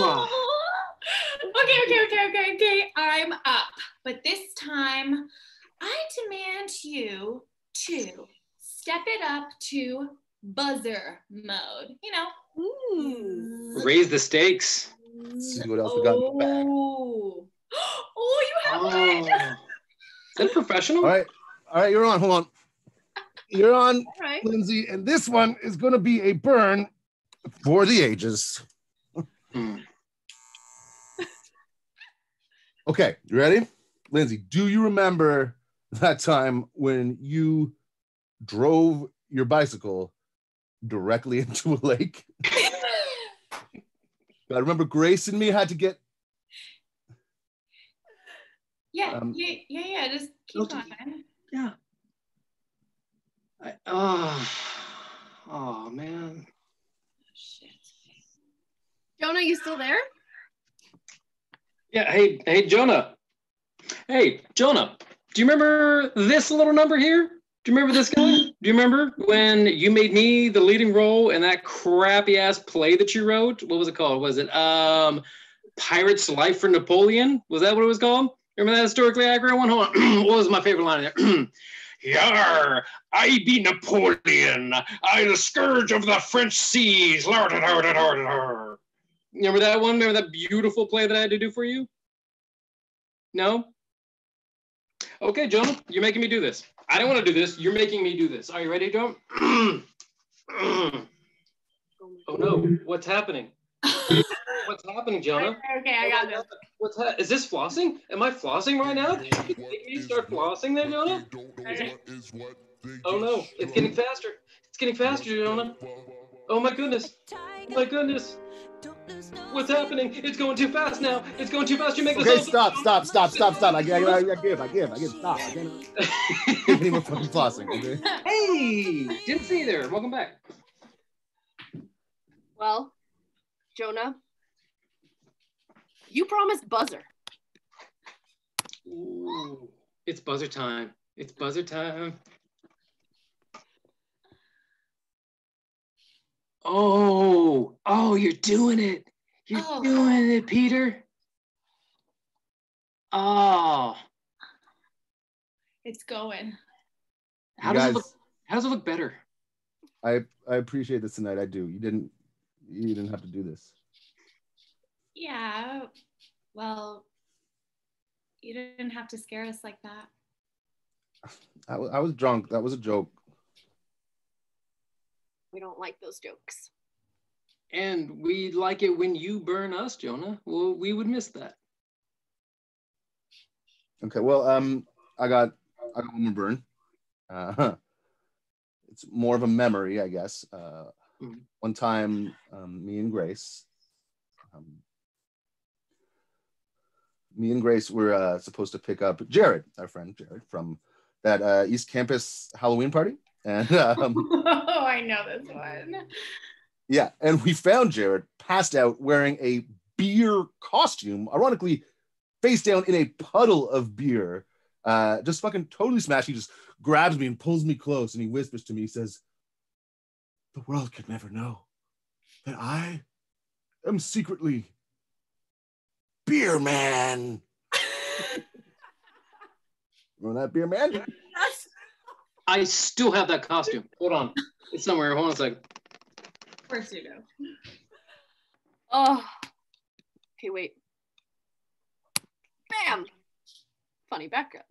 Okay. I'm up. But this time, I demand you to step it up to buzzer mode. You know. Raise the stakes. Let's see what else we got in the bag. Oh, you have one. Is that professional? All right, you're on. Hold on. You're on, All right. Lindsay, and this one is going to be a burn for the ages. Okay, you ready? Lindsay, do you remember that time when you drove your bicycle directly into a lake? I remember Grace and me had to get... Yeah, just keep going. Yeah. Oh, man. Shit. Jonah, you still there? Yeah, hey, Jonah. Hey, Jonah, do you remember this little number here? Do you remember this guy? Do you remember when you made me the leading role in that crappy ass play that you wrote? What was it called? Was it Pirate's Life for Napoleon? Was that what it was called? Remember that historically accurate one? Hold on. What was my favorite line in there? Yar, I be Napoleon. I the scourge of the French seas. You remember that one? Remember that beautiful play that I had to do for you? No? Okay, Jonah, you're making me do this. I don't want to do this. You're making me do this. Are you ready, Jonah? Oh no, what's happening? What's happening, Jonah? Okay, I got this. What's that? Is this flossing? Am I flossing right now? Did you make me start flossing there, Jonah? Oh no, it's getting faster. It's getting faster, Jonah. Oh my goodness. Oh my goodness. What's happening? It's going too fast now. It's going too fast. You make this. Okay, stop. I give. Stop. I can't give any more fucking flossing. Okay. Hey, didn't see you there. Welcome back. Well, Jonah, you promised buzzer. Ooh, it's buzzer time. It's buzzer time. Oh, you're doing it. You're doing it, Peter. Oh. It's going. How does it look better? I appreciate this tonight. I do. You didn't have to do this. Yeah. Well, you didn't have to scare us like that. I was drunk. That was a joke. We don't like those jokes. And we like it when you burn us, Jonah. Well, we would miss that. Okay, well, I got one more burn. It's more of a memory, I guess. One time, me and Grace were supposed to pick up Jared, our friend Jared, from that East Campus Halloween party. And oh, I know this one. Yeah, and we found Jared passed out wearing a beer costume, ironically face down in a puddle of beer, just fucking totally smashed. He just grabs me and pulls me close, and he whispers to me, he says, "The world could never know that I am secretly Beer Man." Remember that, Beer Man? I still have that costume. Hold on. It's somewhere. Hold on a second. Of course you do. Oh. Okay, wait. Bam! Funny background.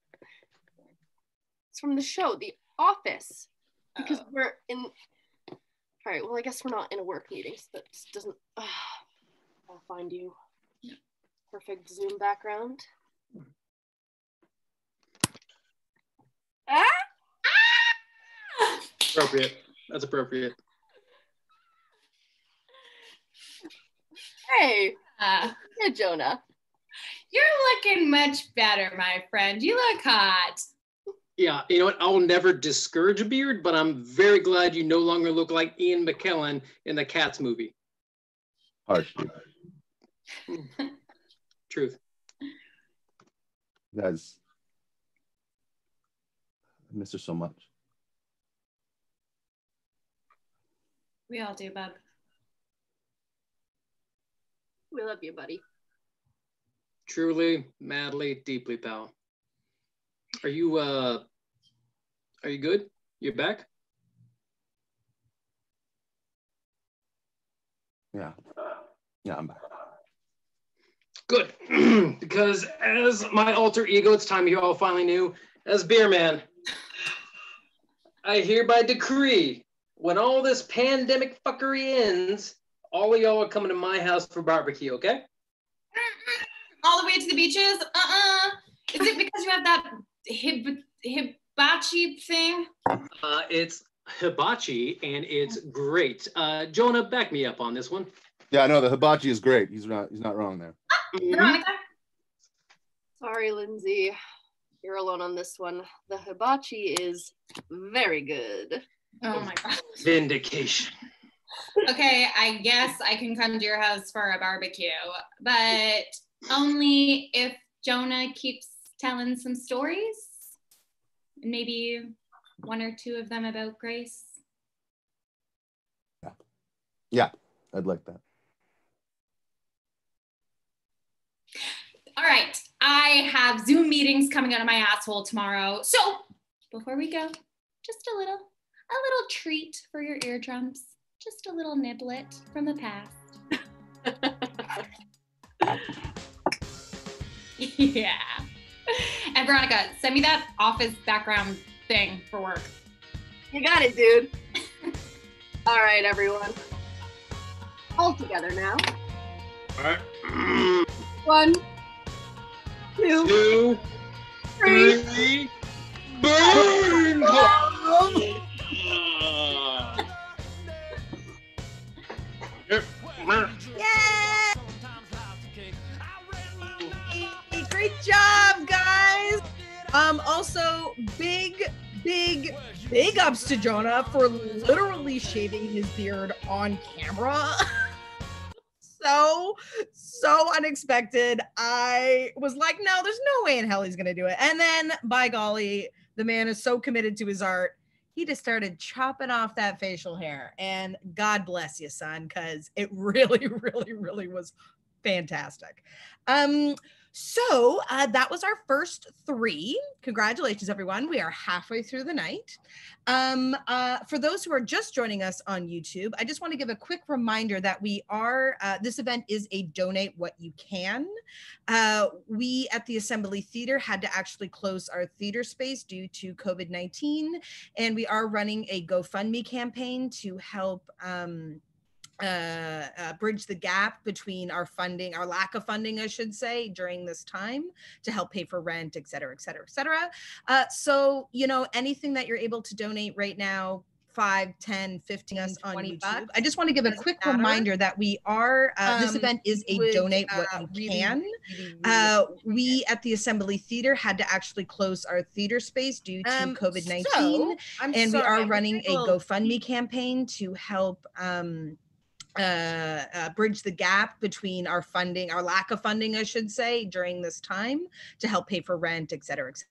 It's from the show, The Office. Because we're in... All right, well, I guess we're not in a work meeting, so that just doesn't... I'll find you. Perfect Zoom background. Appropriate. That's appropriate. Hey, yeah, Jonah. You're looking much better, my friend. You look hot. Yeah, you know what? I will never discourage a beard, but I'm very glad you no longer look like Ian McKellen in the Cats movie. Harsh. Truth. Guys, I miss her so much. We all do, bub. We love you, buddy. Truly, madly, deeply, pal. Are you good? You back? Yeah. Yeah, I'm back. Good. Because as my alter ego, it's time you all finally knew, as Beer Man, I hereby decree, when all this pandemic fuckery ends, all of y'all are coming to my house for barbecue, okay? All the way to the beaches? Is it because you have that hibachi thing? It's hibachi, and it's great. Jonah, back me up on this one. Yeah, I know the hibachi is great. He's not wrong there. Veronica? Sorry, Lindsay. You're alone on this one. The hibachi is very good. Oh my God. Vindication. Okay, I guess I can come to your house for a barbecue, but only if Jonah keeps telling some stories. Maybe one or two of them about Grace. Yeah, I'd like that. All right, I have Zoom meetings coming out of my asshole tomorrow. So before we go, just a little treat for your eardrums. Just a little niblet from the past. Yeah. And Veronica, send me that office background thing for work. You got it, dude. All right, everyone. All together now. All right. 1, 2, 3. Burn! Yay! Great job, guys. Also, big ups to Jonah for literally shaving his beard on camera. So unexpected. I was like, no, there's no way in hell he's gonna do it. And then, by golly, the man is so committed to his art. He just started chopping off that facial hair. And God bless you, son, because it really was fantastic. So that was our first 3. Congratulations, everyone. We are halfway through the night. For those who are just joining us on YouTube, I just want to give a quick reminder that we are, this event is a donate what you can. We at the Assembly Theater had to actually close our theater space due to COVID-19, and we are running a GoFundMe campaign to help bridge the gap between our funding, our lack of funding, I should say, during this time to help pay for rent, et cetera, et cetera, et cetera. So, you know, anything that you're able to donate right now, 5, 10, 15, us on YouTube. Bucks. I just want to give a quick reminder that we are, this event is a donate what you can. We at the Assembly Theater had to actually close our theater space due to COVID-19, and we are running a GoFundMe campaign to help bridge the gap between our funding, our lack of funding, I should say, during this time to help pay for rent, et cetera, et cetera.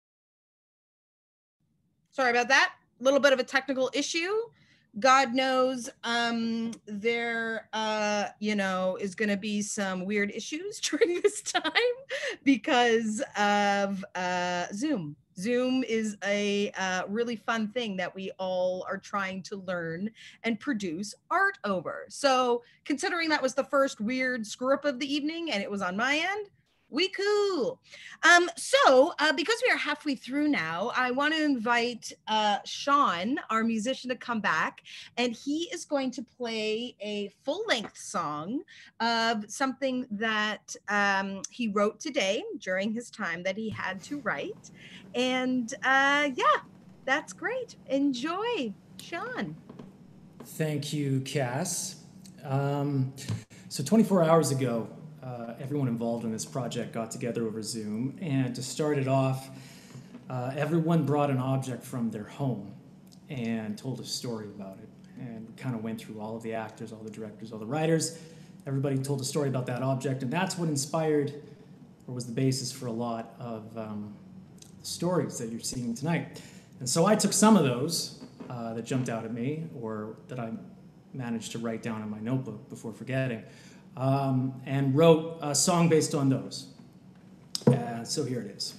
Sorry about that. A little bit of a technical issue. God knows there, you know, is going to be some weird issues during this time because of Zoom. Zoom is a really fun thing that we all are trying to learn and produce art over. So considering that was the first weird screw up of the evening and it was on my end, we cool. So because we are halfway through now, I want to invite Sean, our musician, to come back, and he is going to play a full-length song of something that he wrote today during his time that he had to write. And yeah, that's great. Enjoy, Sean. Thank you, Cass. So 24 hours ago, everyone involved in this project got together over Zoom, and to start it off, everyone brought an object from their home and told a story about it. And we kind of went through all of the actors, all the directors, all the writers. Everybody told a story about that object, and that's what inspired, or was the basis for a lot of stories that you're seeing tonight. And so I took some of those that jumped out at me, or that I managed to write down in my notebook before forgetting, and wrote a song based on those. So here it is.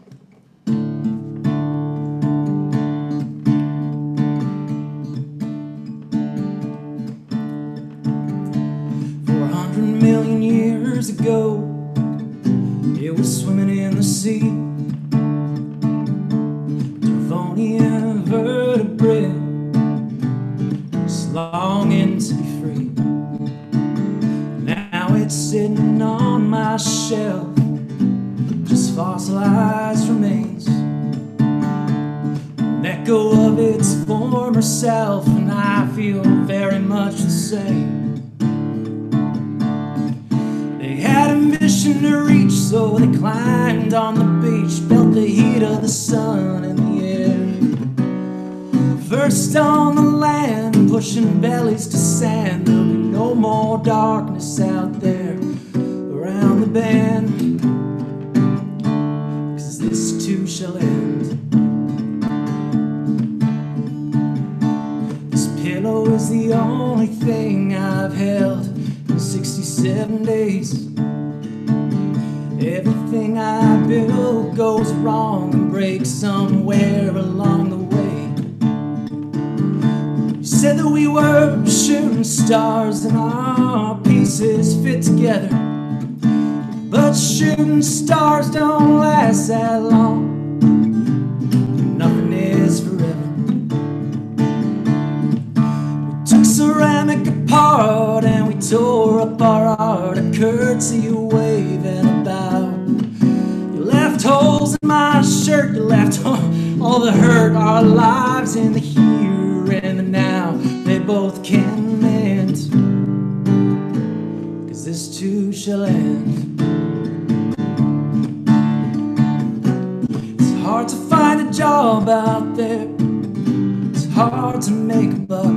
400 million years ago, it was swimming in the sea. Devonian vertebrate, just longing to be free. Now it's sitting on my shelf, just fossilized remains, an echo of its former self, and I feel very much the same. They had a mission to reach, so they climbed on the beach, felt the heat of the sun in the air. First on the land, pushing bellies to sand, there'll be no more darkness out there around the bend, 'cause this too shall end. This pillow is the only thing I've held in 67 days. Everything I build goes wrong and breaks somewhere along the way. You said that we were shooting stars and our pieces fit together, but shooting stars don't last that long. Nothing is forever. We took ceramic apart and we tore up our art, a curtsy, a wave, and a bow. You left holes in my shirt, you left all the hurt, our lives in the here and the now, they both can mend, 'cause this too shall end. job out there. It's hard to make a buck.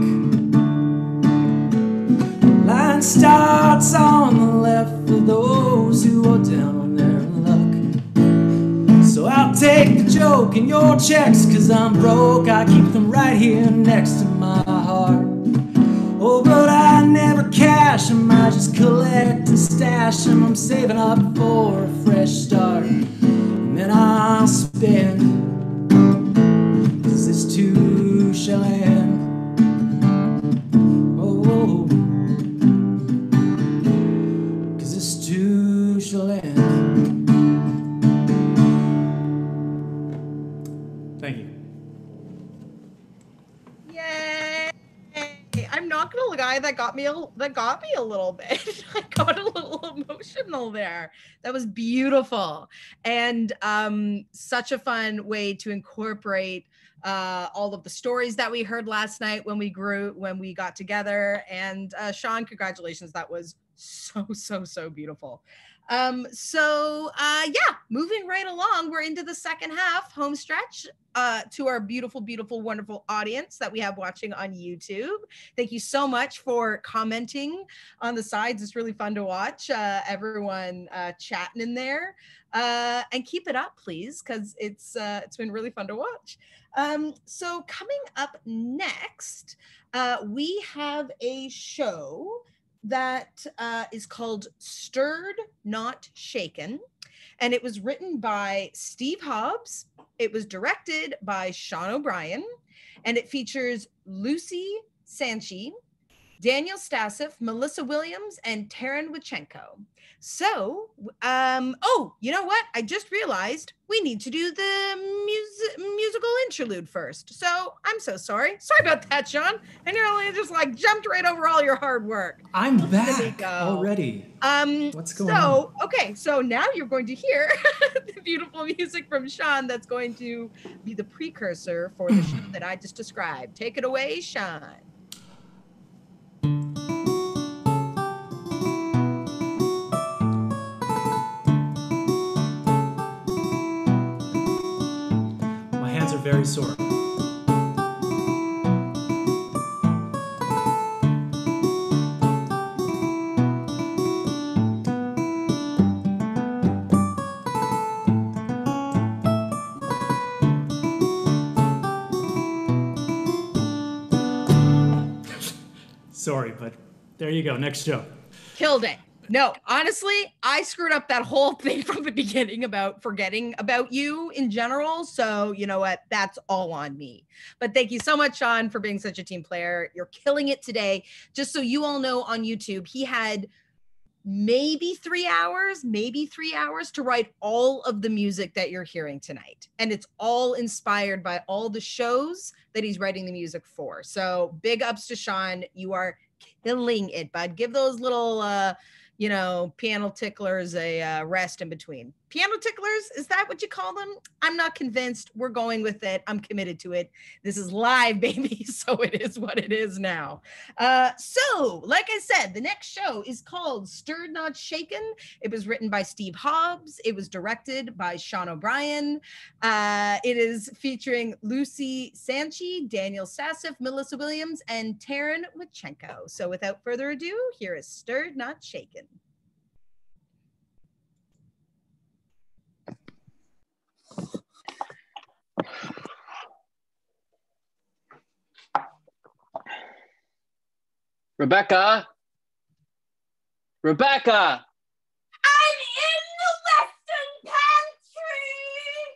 Line starts on the left for those who are down on their luck. So I'll take the joke and your checks, 'cause I'm broke. I keep them right here next to my heart. Oh, but I never cash them, I just collect and stash them. I'm saving up for a fresh start, and then I'll spend, 'cause this too shall end. Oh, 'cause this too shall end. Thank you. Yay! I'm not gonna lie, that got me a little bit. I got a little emotional there. That was beautiful, and such a fun way to incorporate all of the stories that we heard last night when we got together. And Sean, congratulations! That was so beautiful. Yeah, moving right along, we're into the second half, home stretch, to our beautiful, wonderful audience that we have watching on YouTube. Thank you so much for commenting on the sides. It's really fun to watch everyone chatting in there, and keep it up, please, because it's been really fun to watch. So coming up next, we have a show that is called Stirred Not Shaken, and it was written by Steve Hobbs. It was directed by Sean O'Brien, and it features Lucy Sanchi, Daniel Stasif, Melissa Williams, and Taryn Wachenko. So, oh, you know what? I just realized we need to do the musical interlude first. So I'm so sorry. Sorry about that, Sean. I nearly just like jumped right over all your hard work. I'm back already. What's going on? Okay, so now you're going to hear the beautiful music from Sean that's going to be the precursor for the show that I just described. Take it away, Sean. Are very sore. Sorry, but there you go. Next show. Killed it. No, honestly, I screwed up that whole thing from the beginning about forgetting about you in general. So you know what? That's all on me. But thank you so much, Sean, for being such a team player. You're killing it today. Just so you all know, on YouTube, he had maybe 3 hours to write all of the music that you're hearing tonight. And it's all inspired by all the shows that he's writing the music for. So big ups to Sean. You are killing it, bud. Give those little piano ticklers a rest in between. Piano ticklers, is that what you call them? I'm not convinced. We're going with it. I'm committed to it. This is live, baby, so it is what it is now. So, like I said, the next show is called Stirred Not Shaken. It was written by Steve Hobbs. It was directed by Sean O'Brien. It is featuring Lucy Sanchi, Daniel Stasif, Melissa Williams, and Taryn Wachenko. So without further ado, here is Stirred Not Shaken. Rebecca! Rebecca! I'm in the Western Pantry!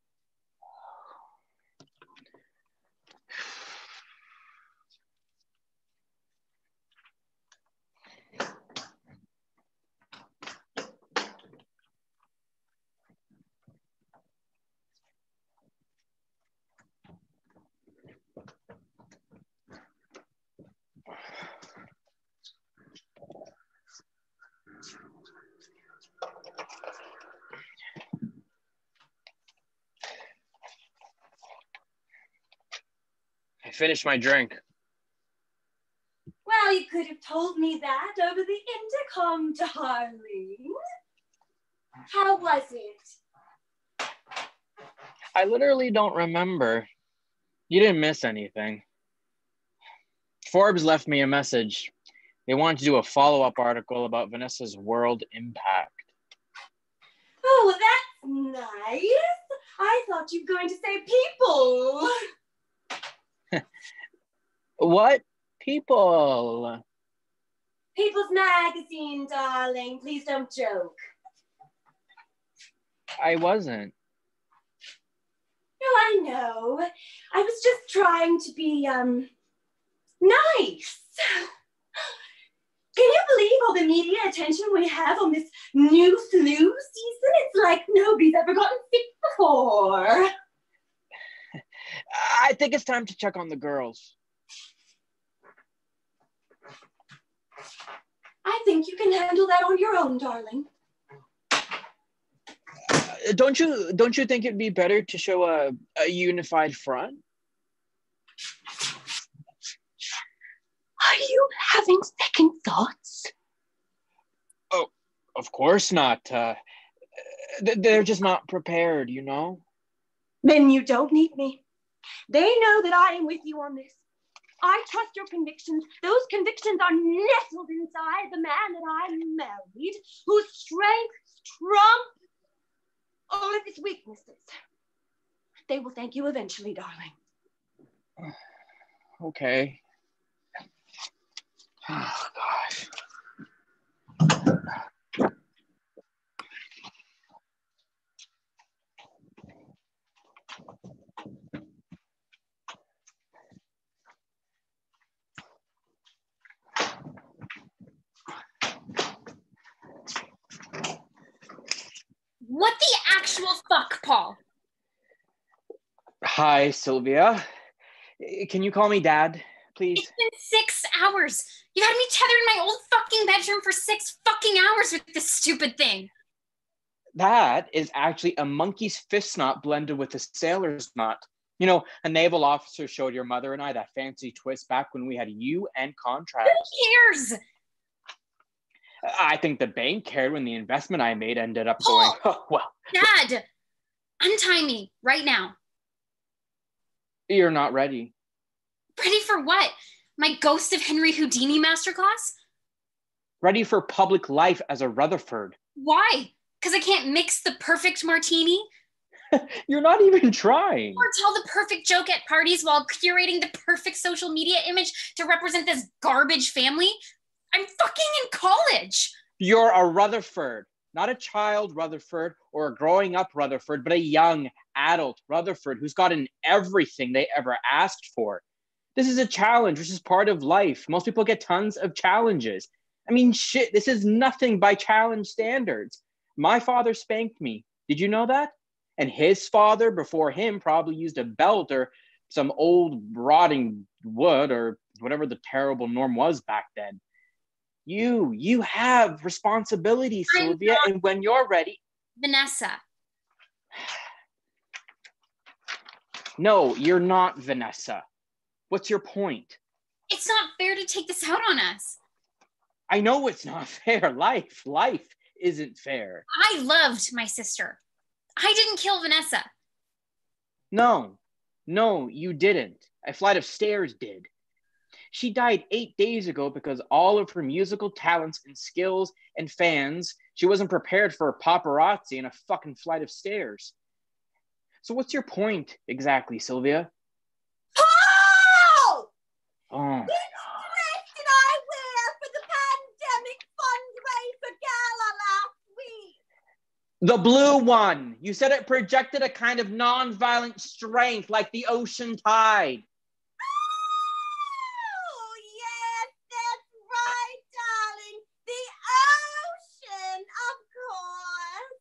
I finished my drink. Well, you could have told me that over the intercom, darling. How was it? I literally don't remember. You didn't miss anything. Forbes left me a message. They wanted to do a follow-up article about Vanessa's world impact. Oh, well, that's nice. I thought you were going to say people. What people? People's Magazine, darling. Please don't joke. I wasn't. No, I know. I was just trying to be, nice. Can you believe all the media attention we have on this new flu season? It's like nobody's ever gotten sick before. I think it's time to check on the girls. I think you can handle that on your own, darling. Don't you think it'd be better to show a unified front? Are you having second thoughts? Oh, of course not. They're just not prepared, you know? Then you don't need me. They know that I am with you on this. I trust your convictions. Those convictions are nestled inside the man that I married, whose strengths trump all of his weaknesses. They will thank you eventually, darling. Okay. Oh, gosh. What the actual fuck, Paul? Hi, Sylvia. Can you call me Dad, please? It's been 6 hours. You had me tethered in my old fucking bedroom for 6 fucking hours with this stupid thing. That is actually a monkey's fist knot blended with a sailor's knot. You know, a naval officer showed your mother and I that fancy twist back when we had UN contracts. Who cares? I think the bank cared when the investment I made ended up going, oh, well. Dad, untie me right now. You're not ready. Ready for what? My Ghost of Henry Houdini masterclass? Ready for public life as a Rutherford. Why? Because I can't mix the perfect martini? You're not even trying. Or tell the perfect joke at parties while curating the perfect social media image to represent this garbage family? I'm fucking in college. You're a Rutherford, not a child Rutherford or a growing up Rutherford, but a young adult Rutherford who's gotten everything they ever asked for. This is a challenge, which is part of life. Most people get tons of challenges. I mean, shit, this is nothing by challenge standards. My father spanked me. Did you know that? And his father before him probably used a belt or some old rotting wood or whatever the terrible norm was back then. You have responsibilities, Sylvia, and when you're ready. Vanessa. No, you're not Vanessa. What's your point? It's not fair to take this out on us. I know it's not fair. Life isn't fair. I loved my sister. I didn't kill Vanessa. No, you didn't. A flight of stairs did. She died 8 days ago because all of her musical talents and skills and fans, she wasn't prepared for a paparazzi and a fucking flight of stairs. So what's your point exactly, Sylvia? Paul! Oh my God. Which dress did I wear for the pandemic fundraiser gala last week? The blue one. You said it projected a kind of non-violent strength like the ocean tide. Oh, yes, that's right, darling. The ocean, of course.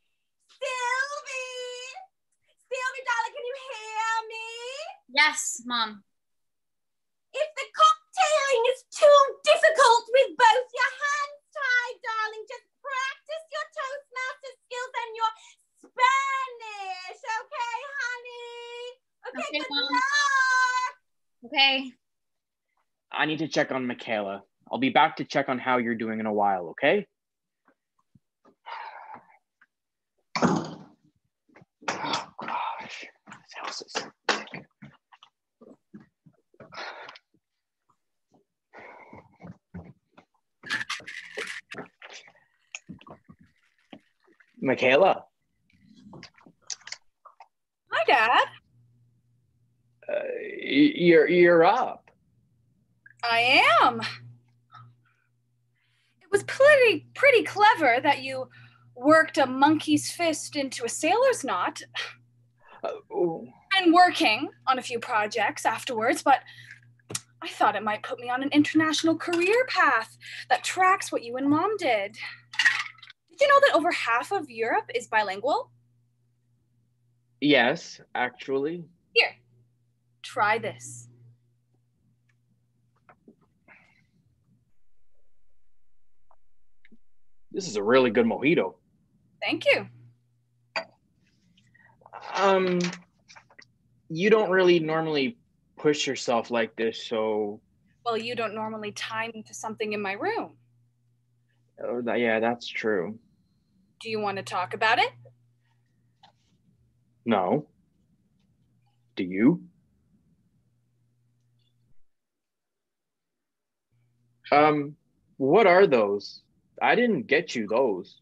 Sylvie, darling, can you hear me? Yes, Mom. If the cocktailing is too difficult with both your hands tied, darling, just practice your Toastmaster skills and your Spanish, okay, honey? Okay, good Mom. luck. Okay. I need to check on Michaela. I'll be back to check on how you're doing in a while, okay? Oh, gosh. Michaela. Hi, Dad. You're up. I am. It was pretty clever that you worked a monkey's fist into a sailor's knot. And working on a few projects afterwards, but I thought it might put me on an international career path that tracks what you and Mom did. Did you know that over half of Europe is bilingual? Yes, actually. Here, try this. This is a really good mojito. Thank you. You don't really normally push yourself like this, so... Well, you don't normally tie me to something in my room. Oh, yeah, that's true. Do you want to talk about it? No. Do you? What are those? I didn't get you those.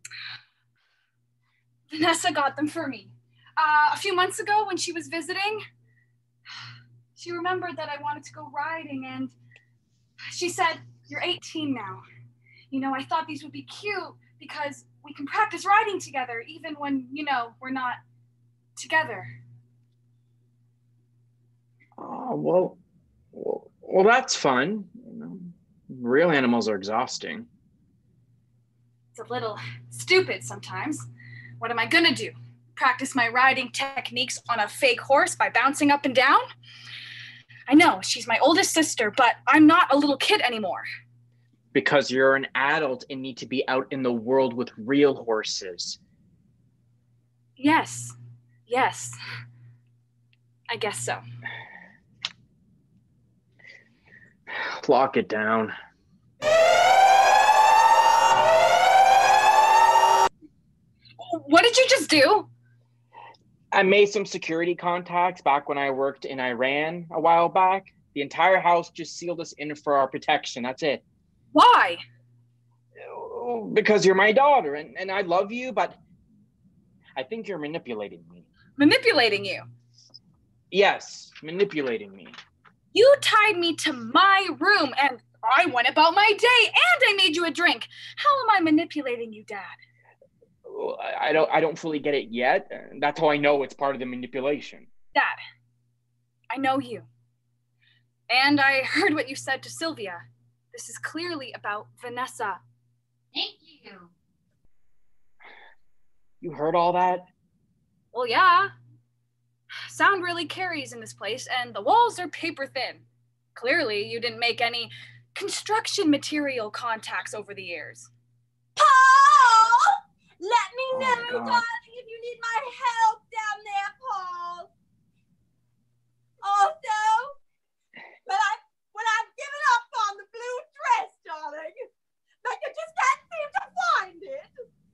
Vanessa got them for me. A few months ago when she was visiting, she remembered that I wanted to go riding and she said, "You're 18 now. You know, I thought these would be cute because we can practice riding together even when, you know, we're not together." Oh, well, that's fun. You know, real animals are exhausting. It's a little stupid sometimes. What am I gonna do? Practice my riding techniques on a fake horse by bouncing up and down? I know, she's my oldest sister, but I'm not a little kid anymore. Because you're an adult and need to be out in the world with real horses. Yes. I guess so. Lock it down. What did you just do? I made some security contacts back when I worked in Iran a while back. The entire house just sealed us in for our protection. That's it. Why? Because you're my daughter and I love you, but I think you're manipulating me. Manipulating you? Yes, manipulating me. You tied me to my room and I went about my day and I made you a drink. How am I manipulating you, Dad? I don't fully get it yet. That's how I know it's part of the manipulation. Dad, I know you. And I heard what you said to Sylvia. This is clearly about Vanessa. Thank you. You heard all that? Well, yeah. Sound really carries in this place, and the walls are paper thin. Clearly, you didn't make any construction material contacts over the years. Paul! Let me know, God. darling, if you need my help down there, Paul. Also, when I've given up on the blue dress, darling, like I just can't seem to find it.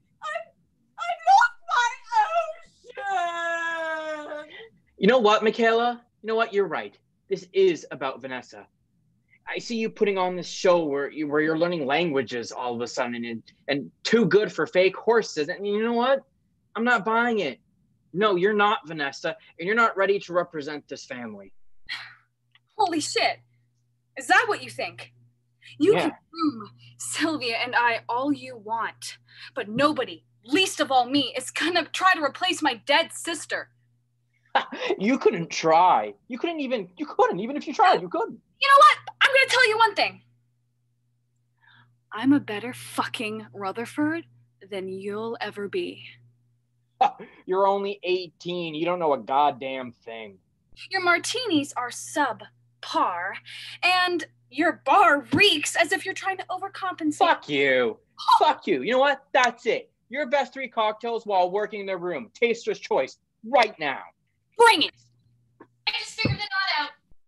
I've lost my ocean. You know what, Michaela? You know what? You're right. This is about Vanessa. I see you putting on this show where you're learning languages all of a sudden and too good for fake horses. And you know what? I'm not buying it. No, you're not Vanessa, and you're not ready to represent this family. Holy shit. Is that what you think? You Yeah. can groom Sylvia and I all you want, but nobody, least of all me, is gonna try to replace my dead sister. You couldn't try. You couldn't even if you tried, you couldn't. You know what? I'm gonna tell you one thing. I'm a better fucking Rutherford than you'll ever be. You're only 18. You don't know a goddamn thing. Your martinis are subpar, and your bar reeks as if you're trying to overcompensate. Fuck you. Fuck you. You know what? That's it. Your best 3 cocktails while working in the room. Taster's choice. Right now. Bring it. I just figured it all out.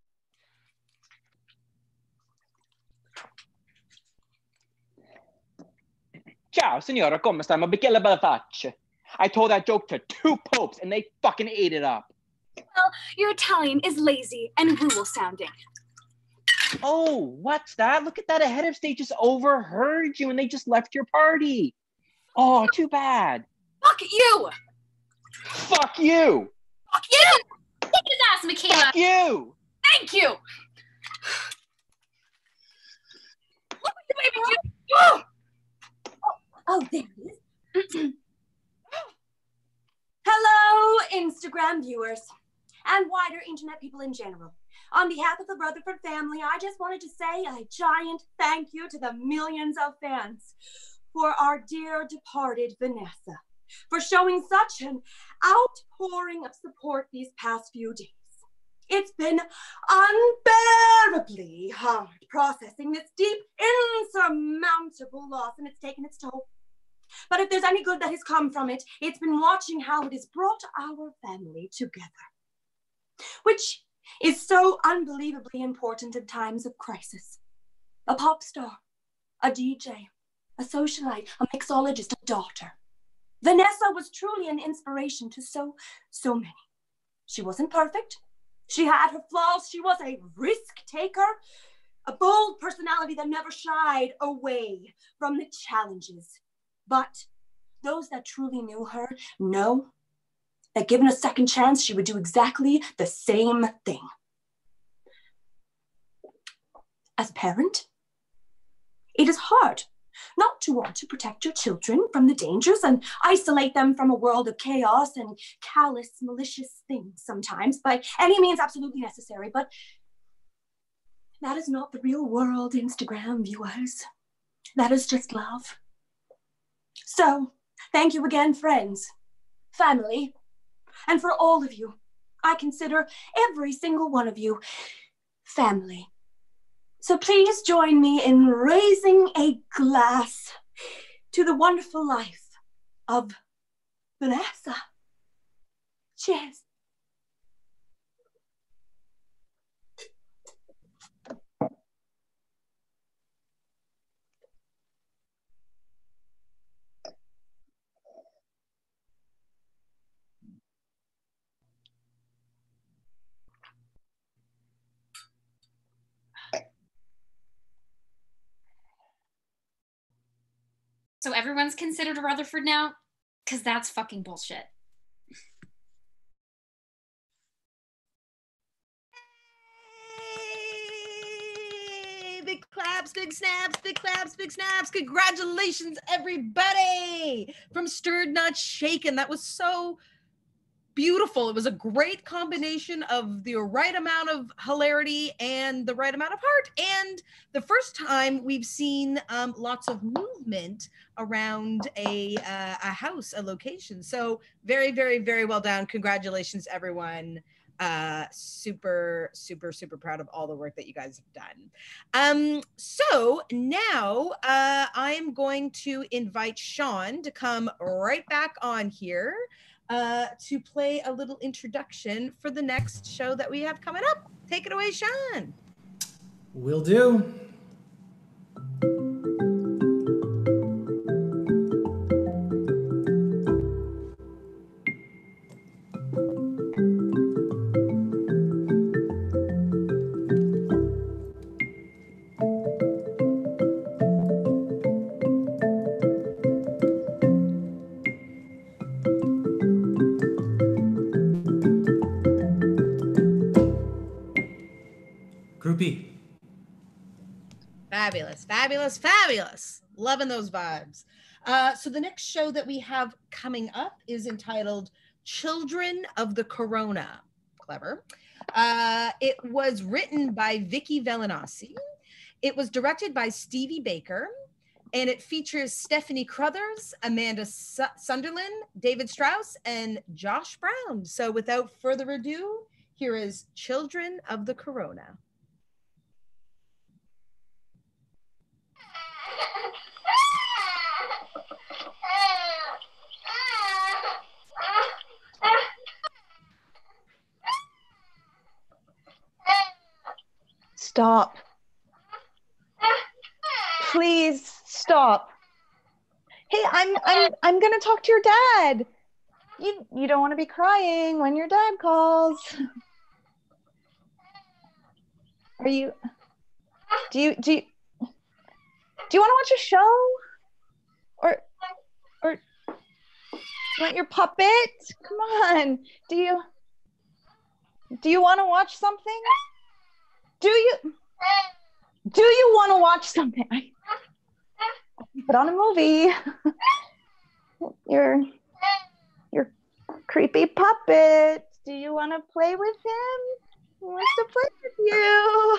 Ciao, signora. Come sta? Ma perché le belle facce? I told that joke to 2 popes and they fucking ate it up. Well, your Italian is lazy and rural sounding. Oh, what's that? Look at that. A head of state just overheard you and they just left your party. Oh, too bad. Fuck you! Fuck you! Fuck you! Kick his ass, Michaela. Fuck you! Thank you! Look at the baby you! Oh, there it is. Hello, Instagram viewers and wider internet people in general. On behalf of the Rutherford family, I just wanted to say a giant thank you to the millions of fans for our dear departed Vanessa, for showing such an outpouring of support these past few days. It's been unbearably hard processing this deep, insurmountable loss, and it's taken its toll. But if there's any good that has come from it, it's been watching how it has brought our family together, which is so unbelievably important in times of crisis. A pop star, a DJ, a socialite, a mixologist, a daughter. Vanessa was truly an inspiration to so many. She wasn't perfect. She had her flaws. She was a risk taker, a bold personality that never shied away from the challenges. But those that truly knew her know that given a second chance, she would do exactly the same thing. As a parent, it is hard not to want to protect your children from the dangers and isolate them from a world of chaos and callous, malicious things sometimes, by any means absolutely necessary. But that is not the real world, Instagram viewers. That is just love. So, thank you again, friends, family, and for all of you. I consider every single one of you family. So please join me in raising a glass to the wonderful life of Vanessa. Cheers. So everyone's considered a Rutherford now? Because that's fucking bullshit. Hey, big claps, big snaps, big claps, big snaps. Congratulations, everybody from Stirred Not Shaken. That was so beautiful. It was a great combination of the right amount of hilarity and the right amount of heart. And the first time we've seen lots of movement around a house, a location. So very, very, very well done. Congratulations, everyone. Super proud of all the work that you guys have done. So now I'm going to invite Sean to come right back on here to play a little introduction for the next show that we have coming up. Take it away, Sean. Will do. Groupie. Fabulous. Loving those vibes. So the next show that we have coming up is entitled Children of the Corona. Clever. It was written by Vicky Velanasi. It was directed by Stevie Baker, and it features Stephanie Crothers, Amanda Sunderland, David Strauss, and Josh Brown. So without further ado, here is Children of the Corona. Stop. Please stop. Hey, I'm gonna talk to your dad. You don't want to be crying when your dad calls. Do you want to watch a show? Or want your puppet? Come on. Do you want to watch something? Do you want to watch something? Put on a movie. Your creepy puppet. Do you want to play with him? He wants to play with you.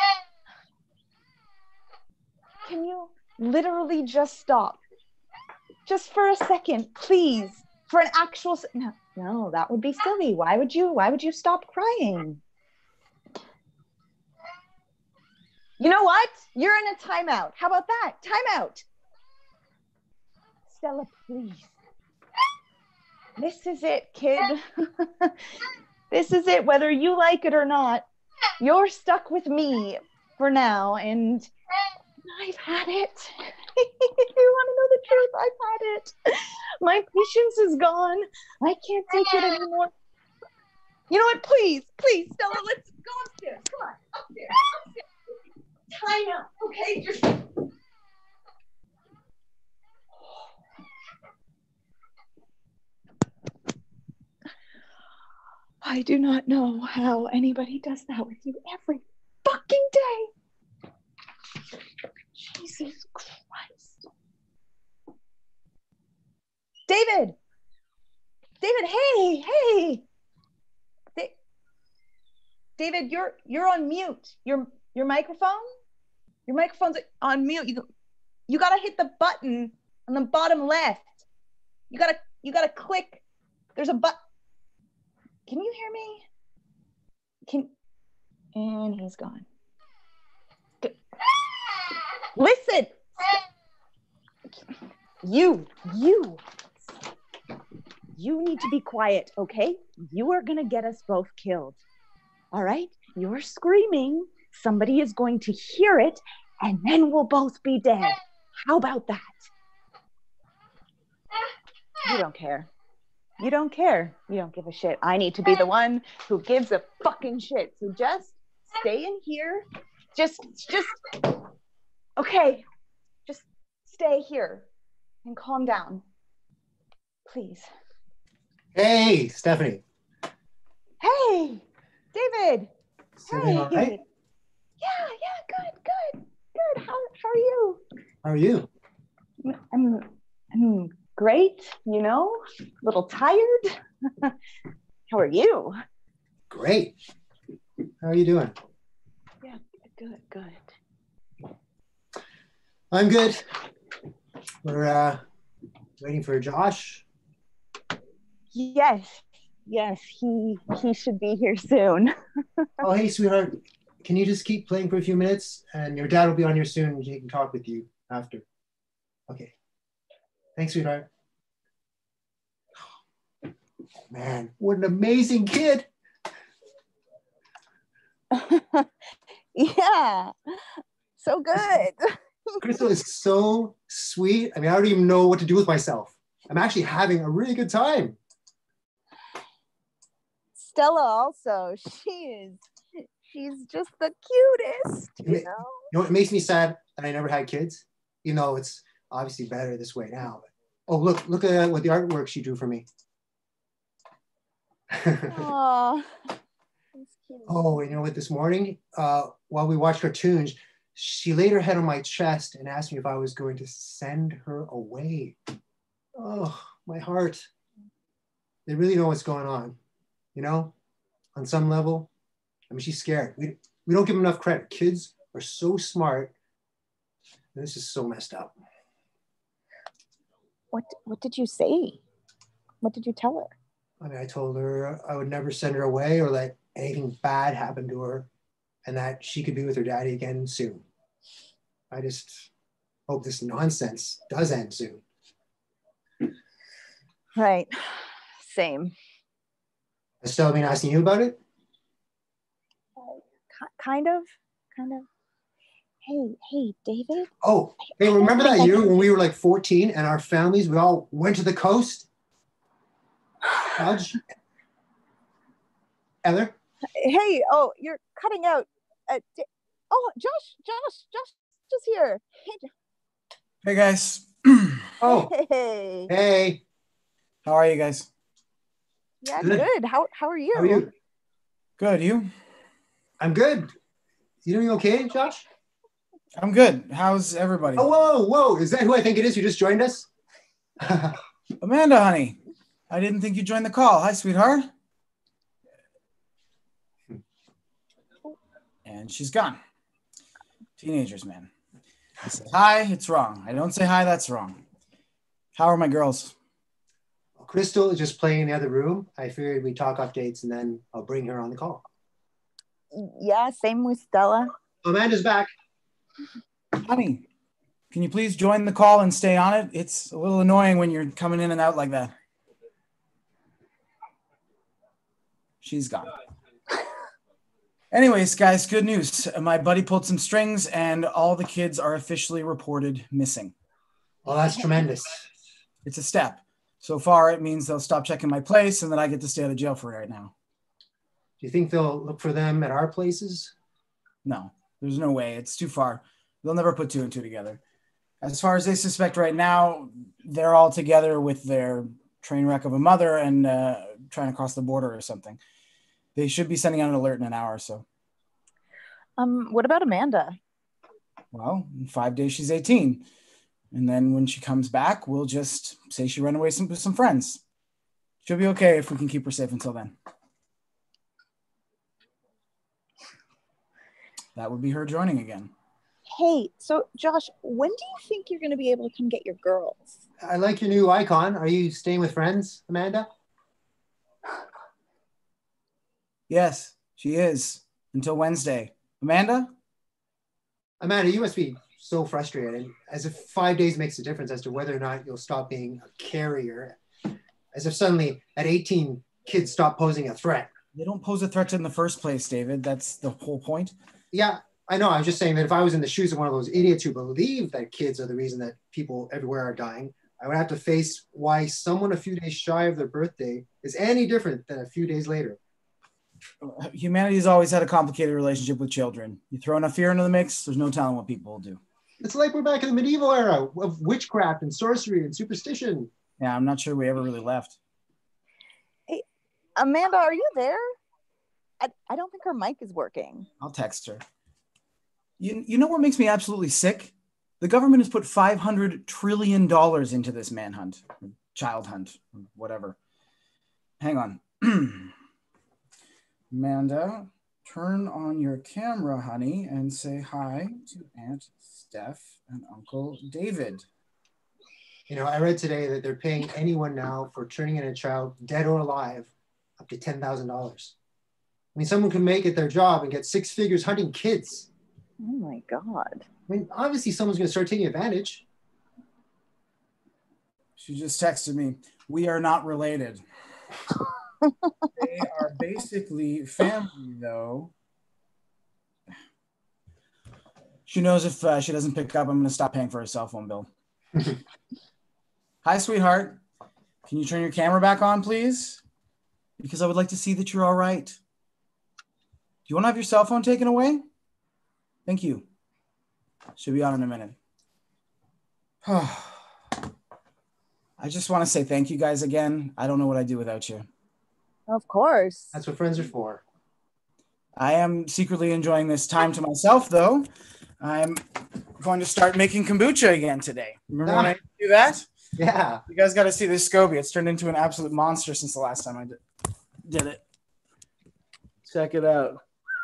Can you literally just stop? Just for a second, please. For an actual no, that would be silly. Why would you stop crying? You know what? You're in a timeout. How about that? Timeout. Stella, please. This is it, kid. This is it. Whether you like it or not, you're stuck with me for now, and I've had it. If you want to know the truth, I've had it. My patience is gone. I can't take it anymore. You know what? Please, Stella, let's go upstairs. Come on, upstairs. Time out, okay? Just. I do not know how anybody does that with you every fucking day. Jesus Christ. David, hey. David, you're on mute. Your microphone's on mute. You gotta hit the button on the bottom left. You gotta click. There's a button. Can you hear me? And he's gone. Good. Listen. You need to be quiet, okay? You are gonna get us both killed. All right? You're screaming. Somebody is going to hear it, and then we'll both be dead. How about that? You don't care. You don't care. You don't give a shit. I need to be the one who gives a fucking shit. So just stay in here. Okay. Just stay here and calm down. Please. Hey, Stephanie. Hey, David. Everything all right? Yeah, good. How are you? How are you? I'm great, you know, a little tired. How are you? Great. How are you doing? Yeah, good. I'm good. We're waiting for Josh. Yes, he should be here soon. Oh, hey, sweetheart. Can you just keep playing for a few minutes? And your dad will be on here soon and he can talk with you after. Okay. Thanks, sweetheart. Man, what an amazing kid. Yeah, so good. Crystal is so sweet. I mean, I don't even know what to do with myself. I'm actually having a really good time. Stella also, she's just the cutest, you know? You know, it makes me sad that I never had kids, even though it's obviously better this way now. Oh, look at what the artwork she drew for me. Aww. Oh, and you know what, this morning, while we watched cartoons, she laid her head on my chest and asked me if I was going to send her away. Oh, my heart. They really know what's going on, you know, on some level. I mean, she's scared. We don't give them enough credit. Kids are so smart. And this is so messed up. What did you say? What did you tell her? I mean, I told her I would never send her away or let anything bad happen to her and that she could be with her daddy again soon. I just hope this nonsense does end soon. Right. Same. Has Stella been asking you about it? Kind of. Hey, David. Oh, hey, remember that year when we were like 14 and our families, we all went to the coast? Heather? Hey, oh, you're cutting out. Josh is here. Hey guys. Oh, hey. Hey. How are you guys? Yeah, Good. good. How are you? How are you? Good. You? I'm good. You doing okay, Josh? I'm good. How's everybody? Oh, whoa. Is that who I think it is who just joined us? Amanda, honey. I didn't think you joined the call. Hi, sweetheart. And she's gone. Teenagers, man. I say hi, it's wrong. I don't say hi, that's wrong. How are my girls? Crystal is just playing in the other room. I figured we'd talk updates and then I'll bring her on the call. Yeah, same with Stella. Amanda's back. Honey, can you please join the call and stay on it? It's a little annoying when you're coming in and out like that. She's gone. Anyways, guys, good news. My buddy pulled some strings and all the kids are officially reported missing. Well, that's tremendous. It's a step. So far, it means they'll stop checking my place and that I get to stay out of jail for right now. Do you think they'll look for them at our places? No, there's no way. It's too far. They'll never put two and two together. As far as they suspect right now, they're all together with their train wreck of a mother and trying to cross the border or something. They should be sending out an alert in an hour or so. What about Amanda? Well, in 5 days, she's 18. And then when she comes back, we'll just say she ran away with some friends. She'll be okay if we can keep her safe until then. That would be her joining again. Hey, so Josh, when do you think you're going to be able to come get your girls? I like your new icon. Are you staying with friends, Amanda? Yes, she is. Until Wednesday. Amanda? Amanda, you must be so frustrated, as if 5 days makes a difference as to whether or not you'll stop being a carrier. As if suddenly at 18, kids stop posing a threat. They don't pose a threat in the first place, David. That's the whole point. Yeah, I know. I was just saying that if I was in the shoes of one of those idiots who believe that kids are the reason that people everywhere are dying, I would have to face why someone a few days shy of their birthday is any different than a few days later. Humanity's always had a complicated relationship with children. You throw enough fear into the mix, there's no telling what people will do. It's like we're back in the medieval era of witchcraft and sorcery and superstition. Yeah, I'm not sure we ever really left. Hey, Amanda, are you there? I don't think her mic is working. I'll text her. You know what makes me absolutely sick? The government has put $500 trillion into this manhunt, child hunt, whatever. Hang on. Amanda, turn on your camera, honey, and say hi to Aunt Steph and Uncle David. You know, I read today that they're paying anyone now for turning in a child, dead or alive, up to $10,000. I mean, someone can make it their job and get six figures hunting kids. Oh my God. I mean, obviously someone's going to start taking advantage. She just texted me, we are not related. They are basically family, though. She knows if she doesn't pick up, I'm going to stop paying for her cell phone bill. Hi, sweetheart. Can you turn your camera back on, please? Because I would like to see that you're all right. Do you want to have your cell phone taken away? Thank you. Should be on in a minute. I just want to say thank you guys again. I don't know what I'd do without you. Of course. That's what friends are for. I am secretly enjoying this time to myself, though. I'm going to start making kombucha again today. Remember when I do that? Yeah. You guys got to see this SCOBY. It's turned into an absolute monster since the last time I did it. Check it out.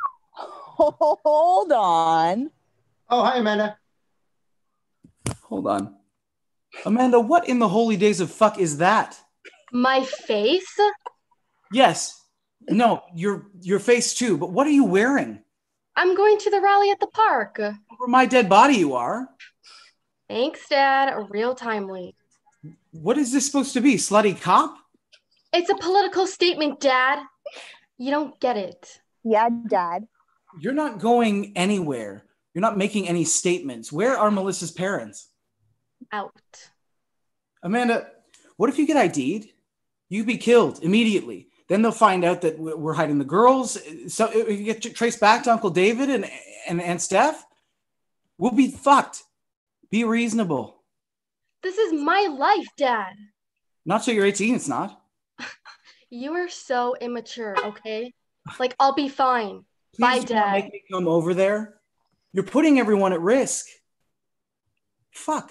Hold on. Oh, hi, Amanda. Hold on. Amanda, what in the holy days of fuck is that? My face? Yes. No, your face too. But what are you wearing? I'm going to the rally at the park. Over my dead body you are. Thanks, Dad. Real timely. What is this supposed to be? Slutty cop? It's a political statement, Dad. You don't get it. Yeah, Dad. You're not going anywhere. You're not making any statements. Where are Melissa's parents? Out. Amanda, what if you get ID'd? You'd be killed immediately. Then they'll find out that we're hiding the girls. So if you get traced back to Uncle David and Aunt Steph, we'll be fucked. Be reasonable. This is my life, Dad. Not till you're 18, it's not. You are so immature, okay? Like, I'll be fine. Bye, Please do not Dad. make me come over there. You're putting everyone at risk. Fuck.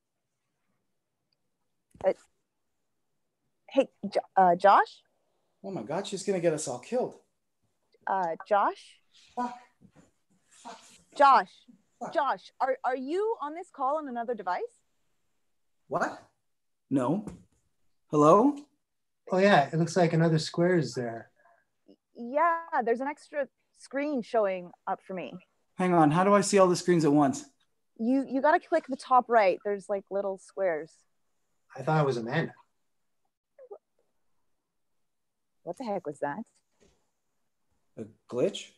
Hey, Josh? Oh my God, she's gonna get us all killed. Josh? Josh? Josh, are you on this call on another device? What? No. Hello? Oh yeah, it looks like another square is there. Yeah, there's an extra screen showing up for me. Hang on, how do I see all the screens at once? You gotta click the top right. There's like little squares. I thought it was Amanda. What the heck was that? A glitch?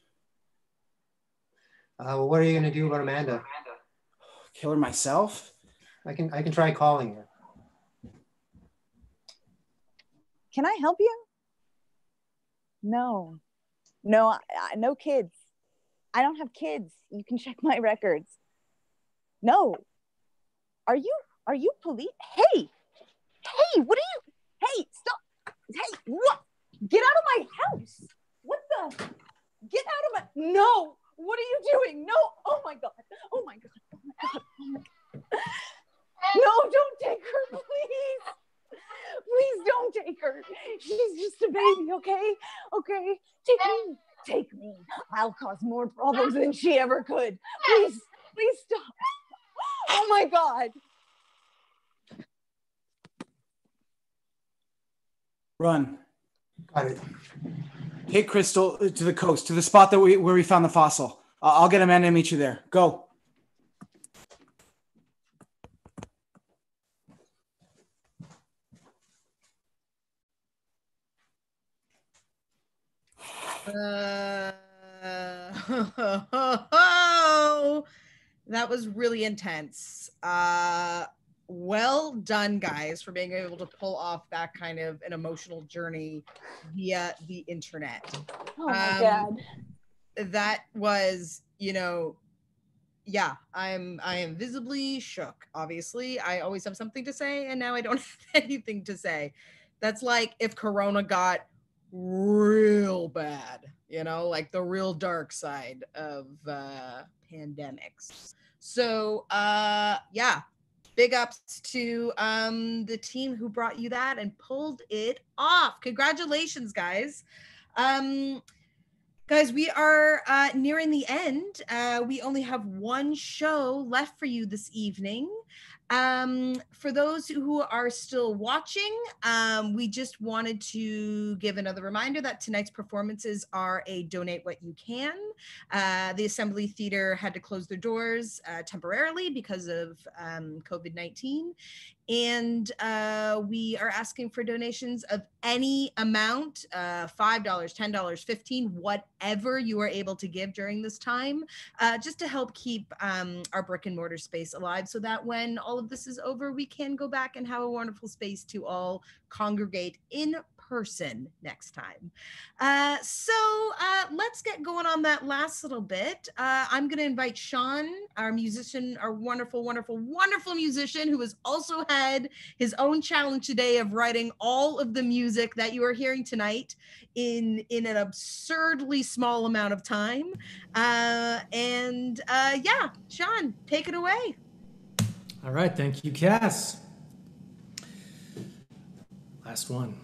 Well, what are you gonna do about Amanda? Kill her myself? I can try calling her. Can I help you? No, no kids. I don't have kids. You can check my records. No. Are you police? Hey, what are you? Hey, stop. Hey, what? Get out of my house. What the? Get out of my, no. What are you doing? No. Oh my God. Oh my God. Oh my God. Oh my God. No, don't take her, please. Please don't take her. She's just a baby, okay? Okay? Take me. I'll cause more problems than she ever could. Please stop. Oh my God. Run. Got it. Take Crystal to the coast, to the spot that where we found the fossil. I'll get Amanda and meet you there. Go. That was really intense. Well done, guys, for being able to pull off that kind of an emotional journey via the internet. Oh my God. That was, yeah, I am visibly shook. Obviously, I always have something to say, and now I don't have anything to say. That's like if Corona got real bad, like the real dark side of pandemics. So yeah, big ups to the team who brought you that and pulled it off. Congratulations, guys. Guys, we are nearing the end. We only have one show left for you this evening. For those who are still watching, we just wanted to give another reminder that tonight's performances are a donate what you can. The Assembly Theater had to close their doors temporarily because of COVID-19. And we are asking for donations of any amount, $5, $10, $15, whatever you are able to give during this time, just to help keep our brick and mortar space alive so that when all of this is over, we can go back and have a wonderful space to all congregate in person next time. So let's get going on that last little bit. I'm going to invite Sean, our musician, our wonderful, wonderful, wonderful musician who has also had his own challenge today of writing all of the music that you are hearing tonight in an absurdly small amount of time. Yeah, Sean, take it away. All right, thank you, Cass. Last one.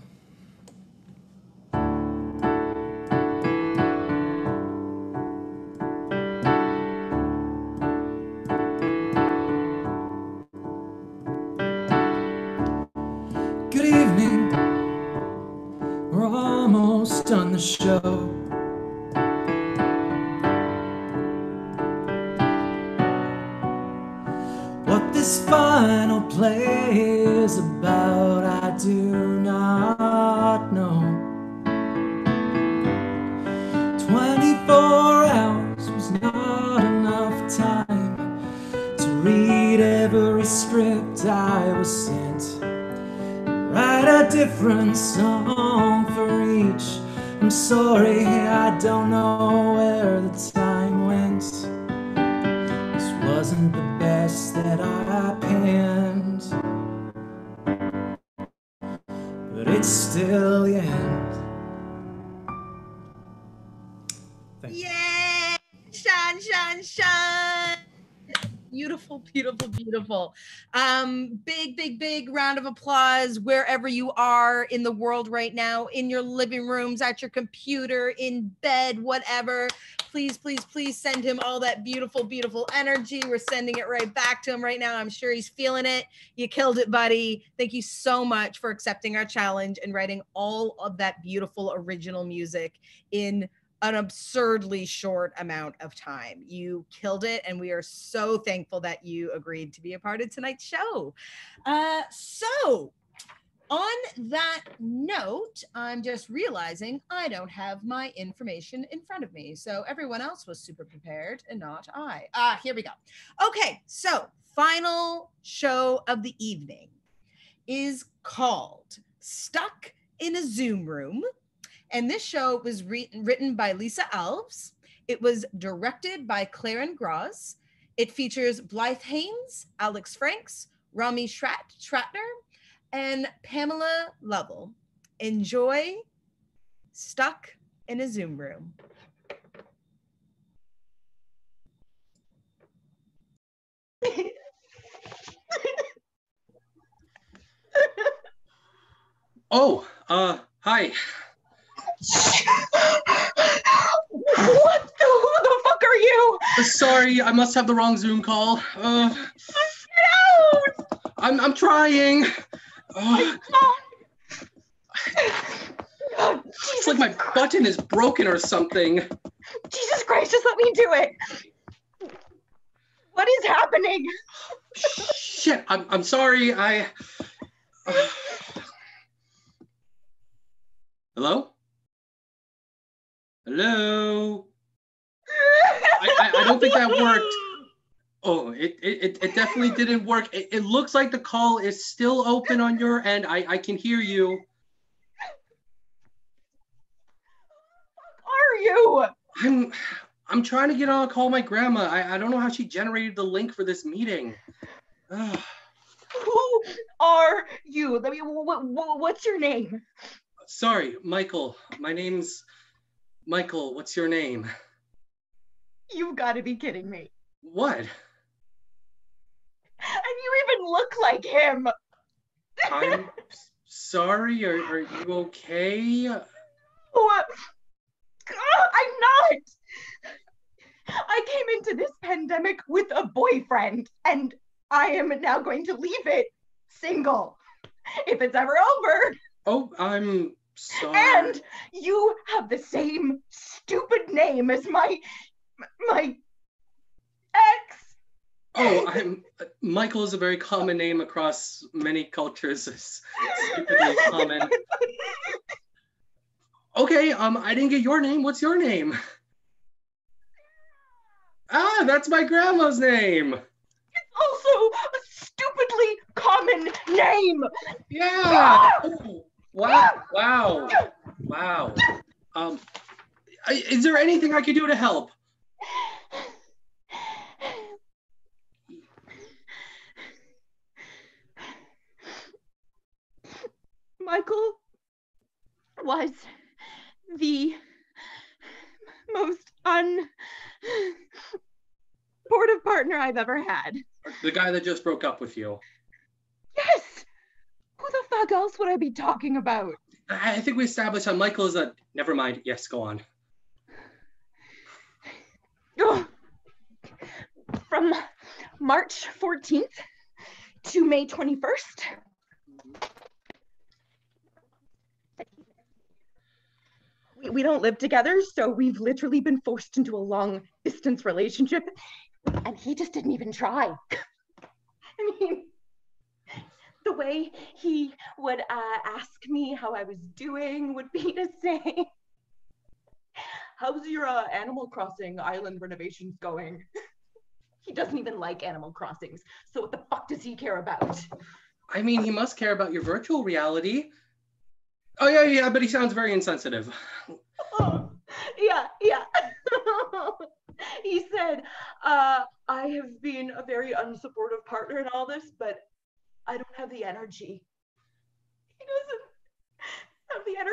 Good evening. We're almost done the show. What this final play is about, I do not know. 24 hours was not enough time to read every script I was sent. Write a different song for each. I'm sorry, I don't know where the time went. This wasn't the best that I penned. but it's still the end. Yay! Shine, shine, shine. Beautiful, beautiful, beautiful. Big round of applause wherever you are in the world right now, in your living rooms, at your computer, in bed, whatever. Please, please, please send him all that beautiful, beautiful energy. We're sending it right back to him right now. I'm sure he's feeling it. You killed it, buddy. Thank you so much for accepting our challenge and writing all of that beautiful original music in an absurdly short amount of time. You killed it, and we are so thankful that you agreed to be a part of tonight's show. So on that note, I'm just realizing I don't have my information in front of me. So everyone else was super prepared and not I. Here we go. Okay, so final show of the evening is called Stuck in a Zoom Room. And this show was written by Lisa Alves. It was directed by Claren Graz. It features Blythe Haynes, Alex Franks, Rami Schratner, and Pamela Lovell. Enjoy Stuck in a Zoom Room. Oh, hi. What? Who the fuck are you? Sorry, I must have the wrong Zoom call. No! I'm trying. It's like my button is broken or something. Jesus Christ, just let me do it. What is happening? Shit, I'm sorry. Hello? Hello? I don't think that worked. Oh, it definitely didn't work. It looks like the call is still open on your end. I can hear you. Are you? I'm trying to get on a call with my grandma. I don't know how she generated the link for this meeting. Who are you? I mean, what's your name? Sorry, Michael. My name's Michael. What's your name? You've got to be kidding me. What? And you even look like him. I'm sorry. Are you okay? What? I'm not. I came into this pandemic with a boyfriend, and I am now going to leave it single. If it's ever over. Oh, I'm sorry. And you have the same stupid name as my ex. Oh, Michael is a very common name across many cultures. It's stupidly common. Okay, I didn't get your name. What's your name? Ah, that's my grandma's name. It's also a stupidly common name. Yeah. Oh, wow. Is there anything I can do to help? Michael was the most unsupportive partner I've ever had. The guy that just broke up with you. Yes! Who the fuck else would I be talking about? I think we established how Michael is a... Never mind. Yes, go on. From March 14th to May 21st. We don't live together, so we've literally been forced into a long distance relationship, and he just didn't even try. I mean, the way he would ask me how I was doing would be to say, how's your Animal Crossing island renovations going? He doesn't even like Animal Crossings, so what the fuck does he care about? I mean, he must care about your virtual reality. Oh, yeah, but he sounds very insensitive. Yeah. He said, I have been a very unsupportive partner in all this, but I don't have the energy.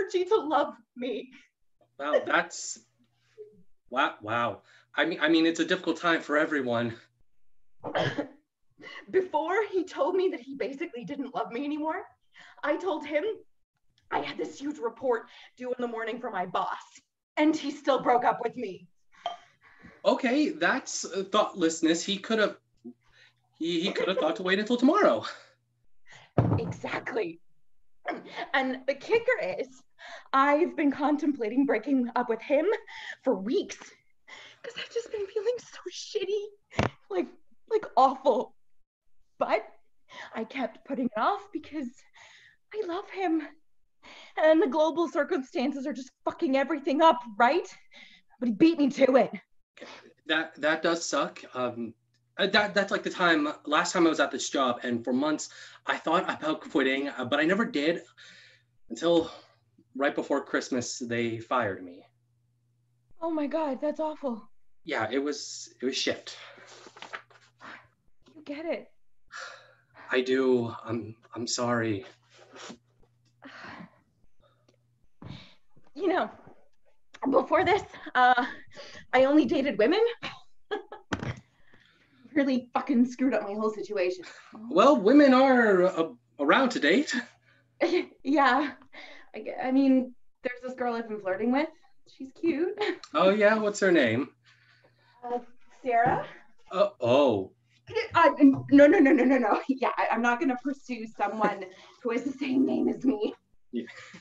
Archie to love me. Wow, that's wow. I mean, it's a difficult time for everyone. Before he told me that he basically didn't love me anymore, I told him I had this huge report due in the morning for my boss, and he still broke up with me. Okay, that's thoughtlessness. He could have thought to wait until tomorrow. Exactly. And the kicker is, I've been contemplating breaking up with him for weeks because I've just been feeling so shitty, like awful. But I kept putting it off because I love him. And the global circumstances are just fucking everything up, right? But he beat me to it. That does suck. That's like the last time I was at this job, and for months I thought about quitting, but I never did until right before Christmas they fired me. Oh my God, that's awful. Yeah, it was shit. You get it. I do. I'm sorry. You know, before this, I only dated women. Really fucking screwed up my whole situation. Well, women are around to date. Yeah. I mean, there's this girl I've been flirting with. She's cute. Oh yeah, what's her name? Sarah. Oh. No. Yeah, I'm not gonna pursue someone who has the same name as me. Yeah.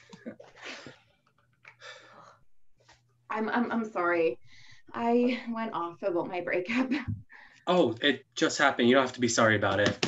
I'm sorry. I went off about my breakup. Oh, it just happened. You don't have to be sorry about it.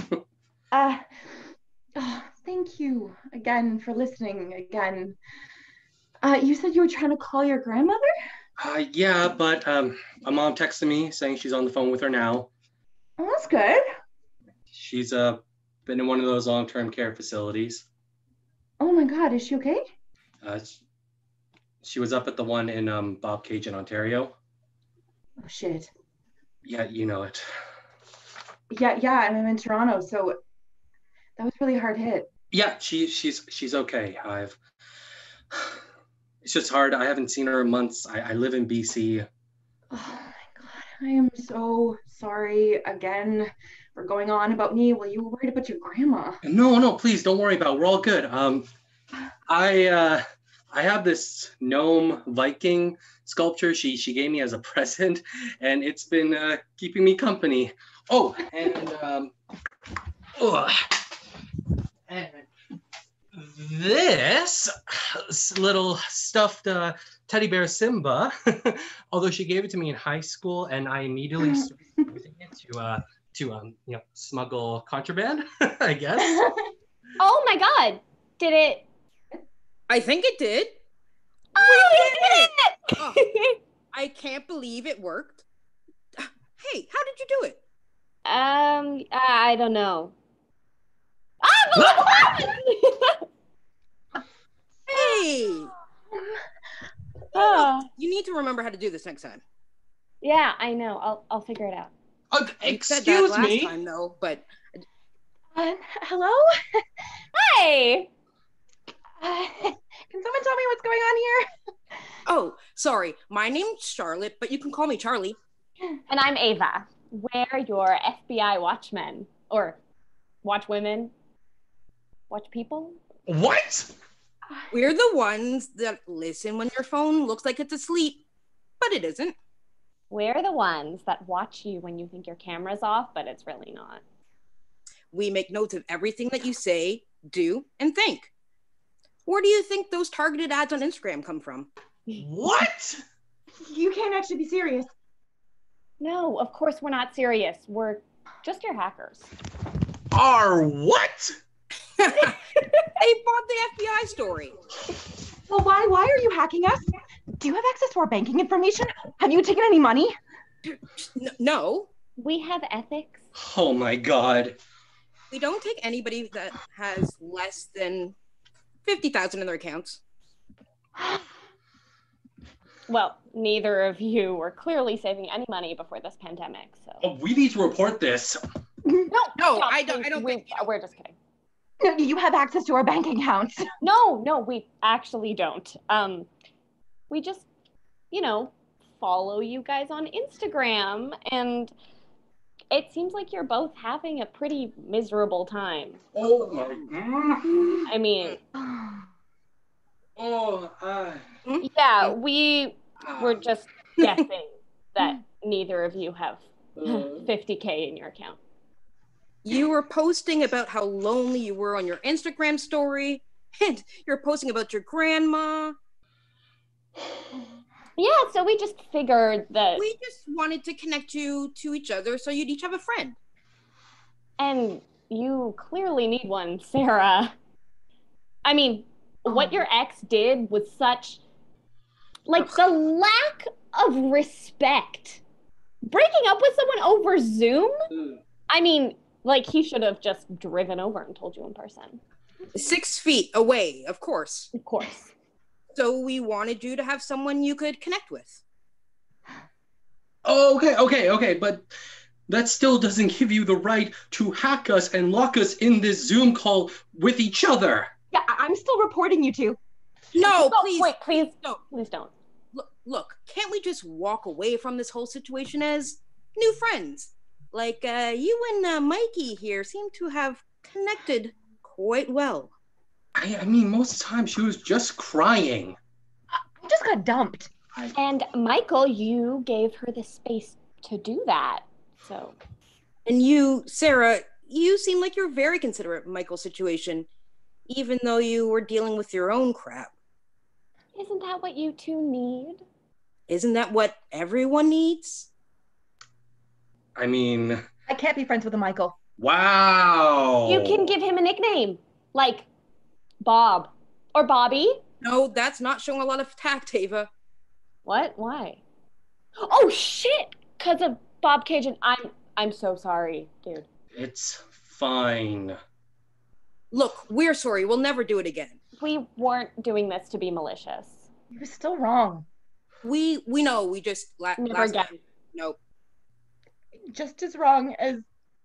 Thank you again for listening again. You said you were trying to call your grandmother? Yeah, but my mom texted me saying she's on the phone with her now. Oh, that's good. She's been in one of those long-term care facilities. Oh my God, is she okay? She was up at the one in Bobcaygeon, Ontario. Oh shit. Yeah, you know it. Yeah, I'm in Toronto, so that was really hard hit. Yeah, she's okay. It's just hard. I haven't seen her in months. I live in BC. Oh my God, I am so sorry again for going on about me while you were worried about your grandma. No, please don't worry about it. We're all good. I have this gnome Viking sculpture she gave me as a present, and it's been keeping me company. Oh, and this little stuffed teddy bear Simba, although she gave it to me in high school, and I immediately started using it to smuggle contraband, I guess. Oh my God! Did it? I think it did. Oh, we did it! Oh, I can't believe it worked. Hey, how did you do it? I don't know. Hey! You need to remember how to do this next time. Yeah, I know. I'll figure it out. Excuse me. Last time, though, but hello? Hey! Can someone tell me what's going on here? Oh, sorry. My name's Charlotte, but you can call me Charlie. And I'm Ava. We're your FBI watchmen. Or watch women. Watch people. What? We're the ones that listen when your phone looks like it's asleep, but it isn't. We're the ones that watch you when you think your camera's off, but it's really not. We make notes of everything that you say, do, and think. Where do you think those targeted ads on Instagram come from? What? You can't actually be serious. No, of course we're not serious. We're just your hackers. Are what? They bought the FBI story. Well, why are you hacking us? Do you have access to our banking information? Have you taken any money? No. We have ethics. Oh my God. We don't take anybody that has less than 50,000 in their accounts. Well, neither of you were clearly saving any money before this pandemic, so. Oh, we need to report this. No, I don't think. We're just kidding. No, you have access to our bank accounts. No, we actually don't. We just, follow you guys on Instagram, and it seems like you're both having a pretty miserable time. Oh my god. I mean, yeah, we were just guessing that neither of you have 50K in your account. You were posting about how lonely you were on your Instagram story, and you're posting about your grandma. Yeah, so we just figured that... We just wanted to connect you to each other so you'd each have a friend. And you clearly need one, Sarah. I mean, what your ex did was such... Like, the lack of respect. Breaking up with someone over Zoom? I mean, like, he should have just driven over and told you in person. 6 feet away, of course. Of course. So we wanted you to have someone you could connect with. Okay, but that still doesn't give you the right to hack us and lock us in this Zoom call with each other. Yeah, I'm still reporting you two. No, No, please. wait, please. No. Please don't. Look, can't we just walk away from this whole situation as new friends? Like, you and Mikey here seem to have connected quite well. I mean, most of the time she was just crying. I just got dumped. And Michael, you gave her the space to do that, so... And you, Sarah, you seem like you're very considerate of Michael's situation, even though you were dealing with your own crap. Isn't that what you two need? Isn't that what everyone needs? I mean... I can't be friends with a Michael. Wow! You can give him a nickname, like Bob or Bobby. No, that's not showing a lot of tact, Ava. What? Why? Oh shit! Because of Bob Cajun. I'm so sorry, dude. It's fine. Look, we're sorry. We'll never do it again. We weren't doing this to be malicious. You're still wrong. We know. We just Never again. Nope. Just as wrong as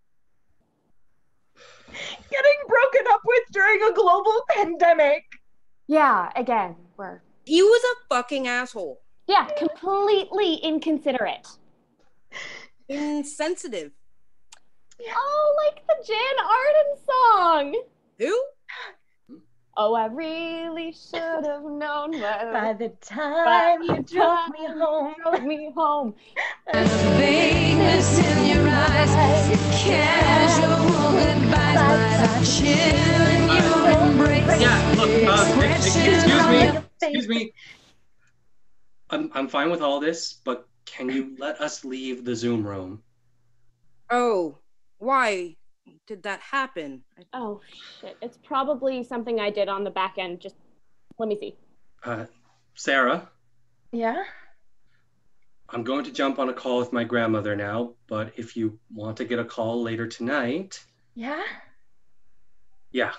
getting broken up with during a global pandemic. Yeah, again, we're... He was a fucking asshole. Yeah, completely inconsiderate. Insensitive. Oh, like the Jan Arden song. Who? Oh, I really should have known by the time you drove me home. Drove me home. And the vagueness in your eyes, your casual goodbyes, my chill in your embrace. Yeah, look, excuse me. I'm fine with all this, but can you let us leave the Zoom room? Oh, why did that happen? Oh, shit. It's probably something I did on the back end. Just let me see. Sarah? Yeah? I'm going to jump on a call with my grandmother now, but if you want to get a call later tonight... Yeah? Yeah.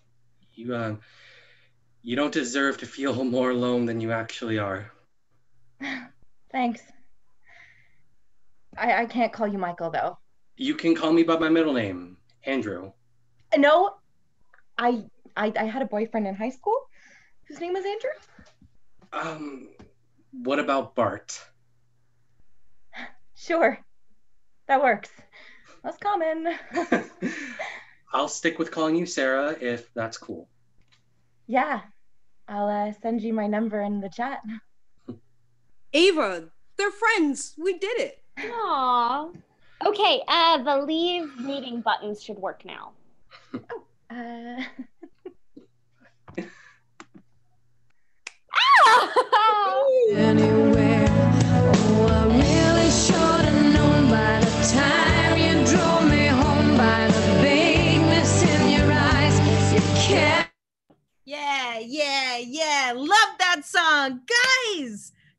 You don't deserve to feel more alone than you actually are. Thanks. I can't call you Michael, though. You can call me by my middle name, Andrew. No, I had a boyfriend in high school whose name was Andrew. What about Bart? Sure, that works. That's common. I'll stick with calling you Sarah if that's cool. Yeah, I'll send you my number in the chat. Ava, they're friends. We did it. Aww. Okay, the leave meeting buttons should work now. Anywhere. Oh, I really should have known by the time you drove me home, by the vagueness in your eyes. You can't. Yeah. Love that song. Guys,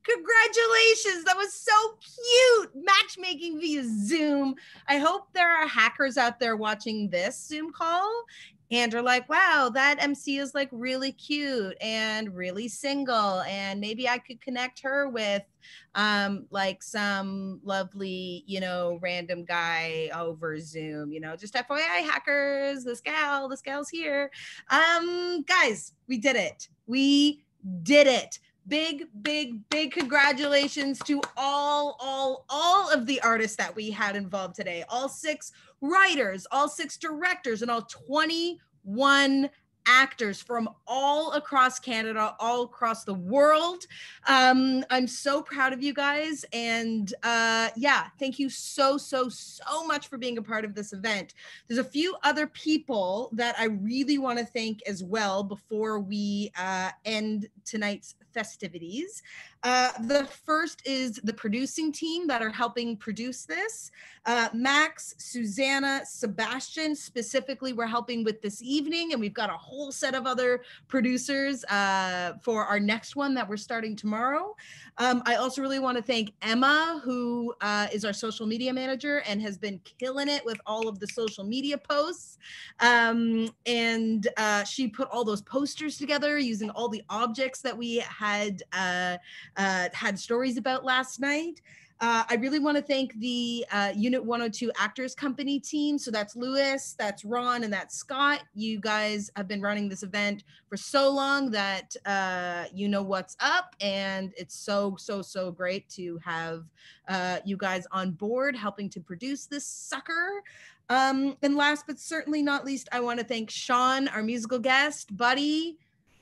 Congratulations. That was so cute. Matchmaking via Zoom. I hope there are hackers out there watching this Zoom call and are like, wow, that MC is like really cute and really single. And maybe I could connect her with like some lovely, you know, random guy over Zoom, you know, just FYI hackers, this gal's here. Guys, we did it. We did it. Big congratulations to all of the artists that we had involved today. All 6 writers, all 6 directors, and all 21 actors from all across Canada, all across the world. I'm so proud of you guys. And yeah, thank you so much for being a part of this event. There's a few other people that I really want to thank as well before we end tonight's festivities. The first is the producing team that are helping produce this. Max, Susanna, Sebastian, specifically, we're helping with this evening, and we've got a whole set of other producers for our next one that we're starting tomorrow. I also really want to thank Emma, who is our social media manager and has been killing it with all of the social media posts. And she put all those posters together using all the objects that we had stories about last night. I really want to thank the Unit 102 Actors Company team. So that's Lewis, that's Ron, and that's Scott. You guys have been running this event for so long that you know what's up. And it's so great to have you guys on board helping to produce this sucker. And last but certainly not least, I want to thank Sean, our musical guest. Buddy,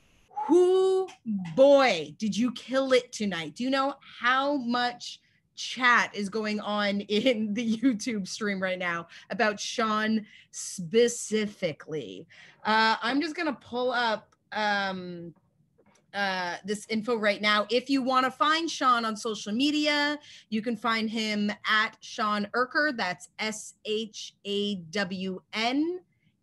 boy, did you kill it tonight. Do you know how much chat is going on in the YouTube stream right now about Sean specifically? I'm just gonna pull up this info right now. If you want to find Sean on social media, you can find him at Sean Erker. That's SHAWN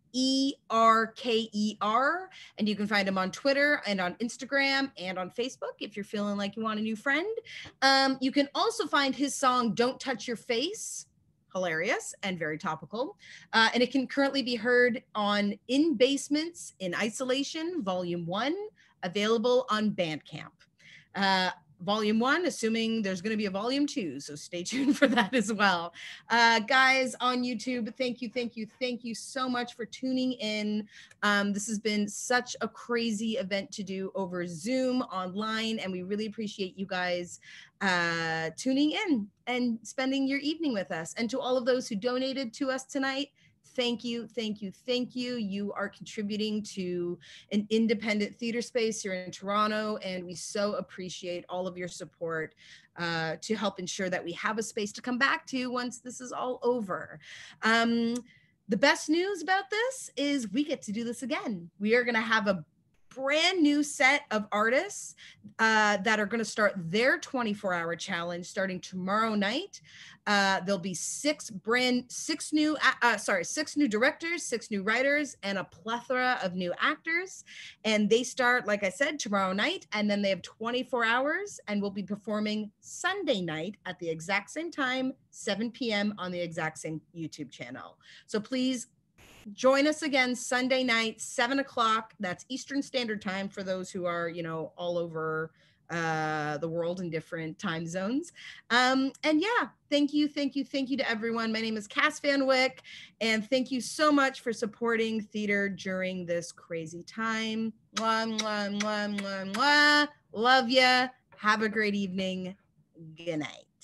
ERKER, and you can find him on Twitter and on Instagram and on Facebook if you're feeling like you want a new friend. You can also find his song Don't Touch Your Face, hilarious and very topical, and it can currently be heard on In Basements in Isolation Volume 1, available on Bandcamp. Volume 1, assuming there's going to be a Volume 2, so stay tuned for that as well. Guys on YouTube, thank you so much for tuning in. This has been such a crazy event to do over Zoom online, and we really appreciate you guys tuning in and spending your evening with us. And to all of those who donated to us tonight, thank you. You are contributing to an independent theater space here in Toronto, and we so appreciate all of your support to help ensure that we have a space to come back to once this is all over. The best news about this is we get to do this again. We are going to have a brand new set of artists that are going to start their 24-hour challenge starting tomorrow night. There'll be 6 new directors, 6 new writers, and a plethora of new actors. And they start, like I said, tomorrow night, and then they have 24 hours and will be performing Sunday night at the exact same time, 7 p.m. on the exact same YouTube channel. So please join us again Sunday night, 7 o'clock. That's Eastern Standard Time for those who are, you know, all over the world in different time zones. And yeah, thank you to everyone. My name is Cass Van Wyck, and thank you so much for supporting theater during this crazy time. Mwah, mwah, mwah, mwah, mwah. Love ya. Have a great evening. Good night.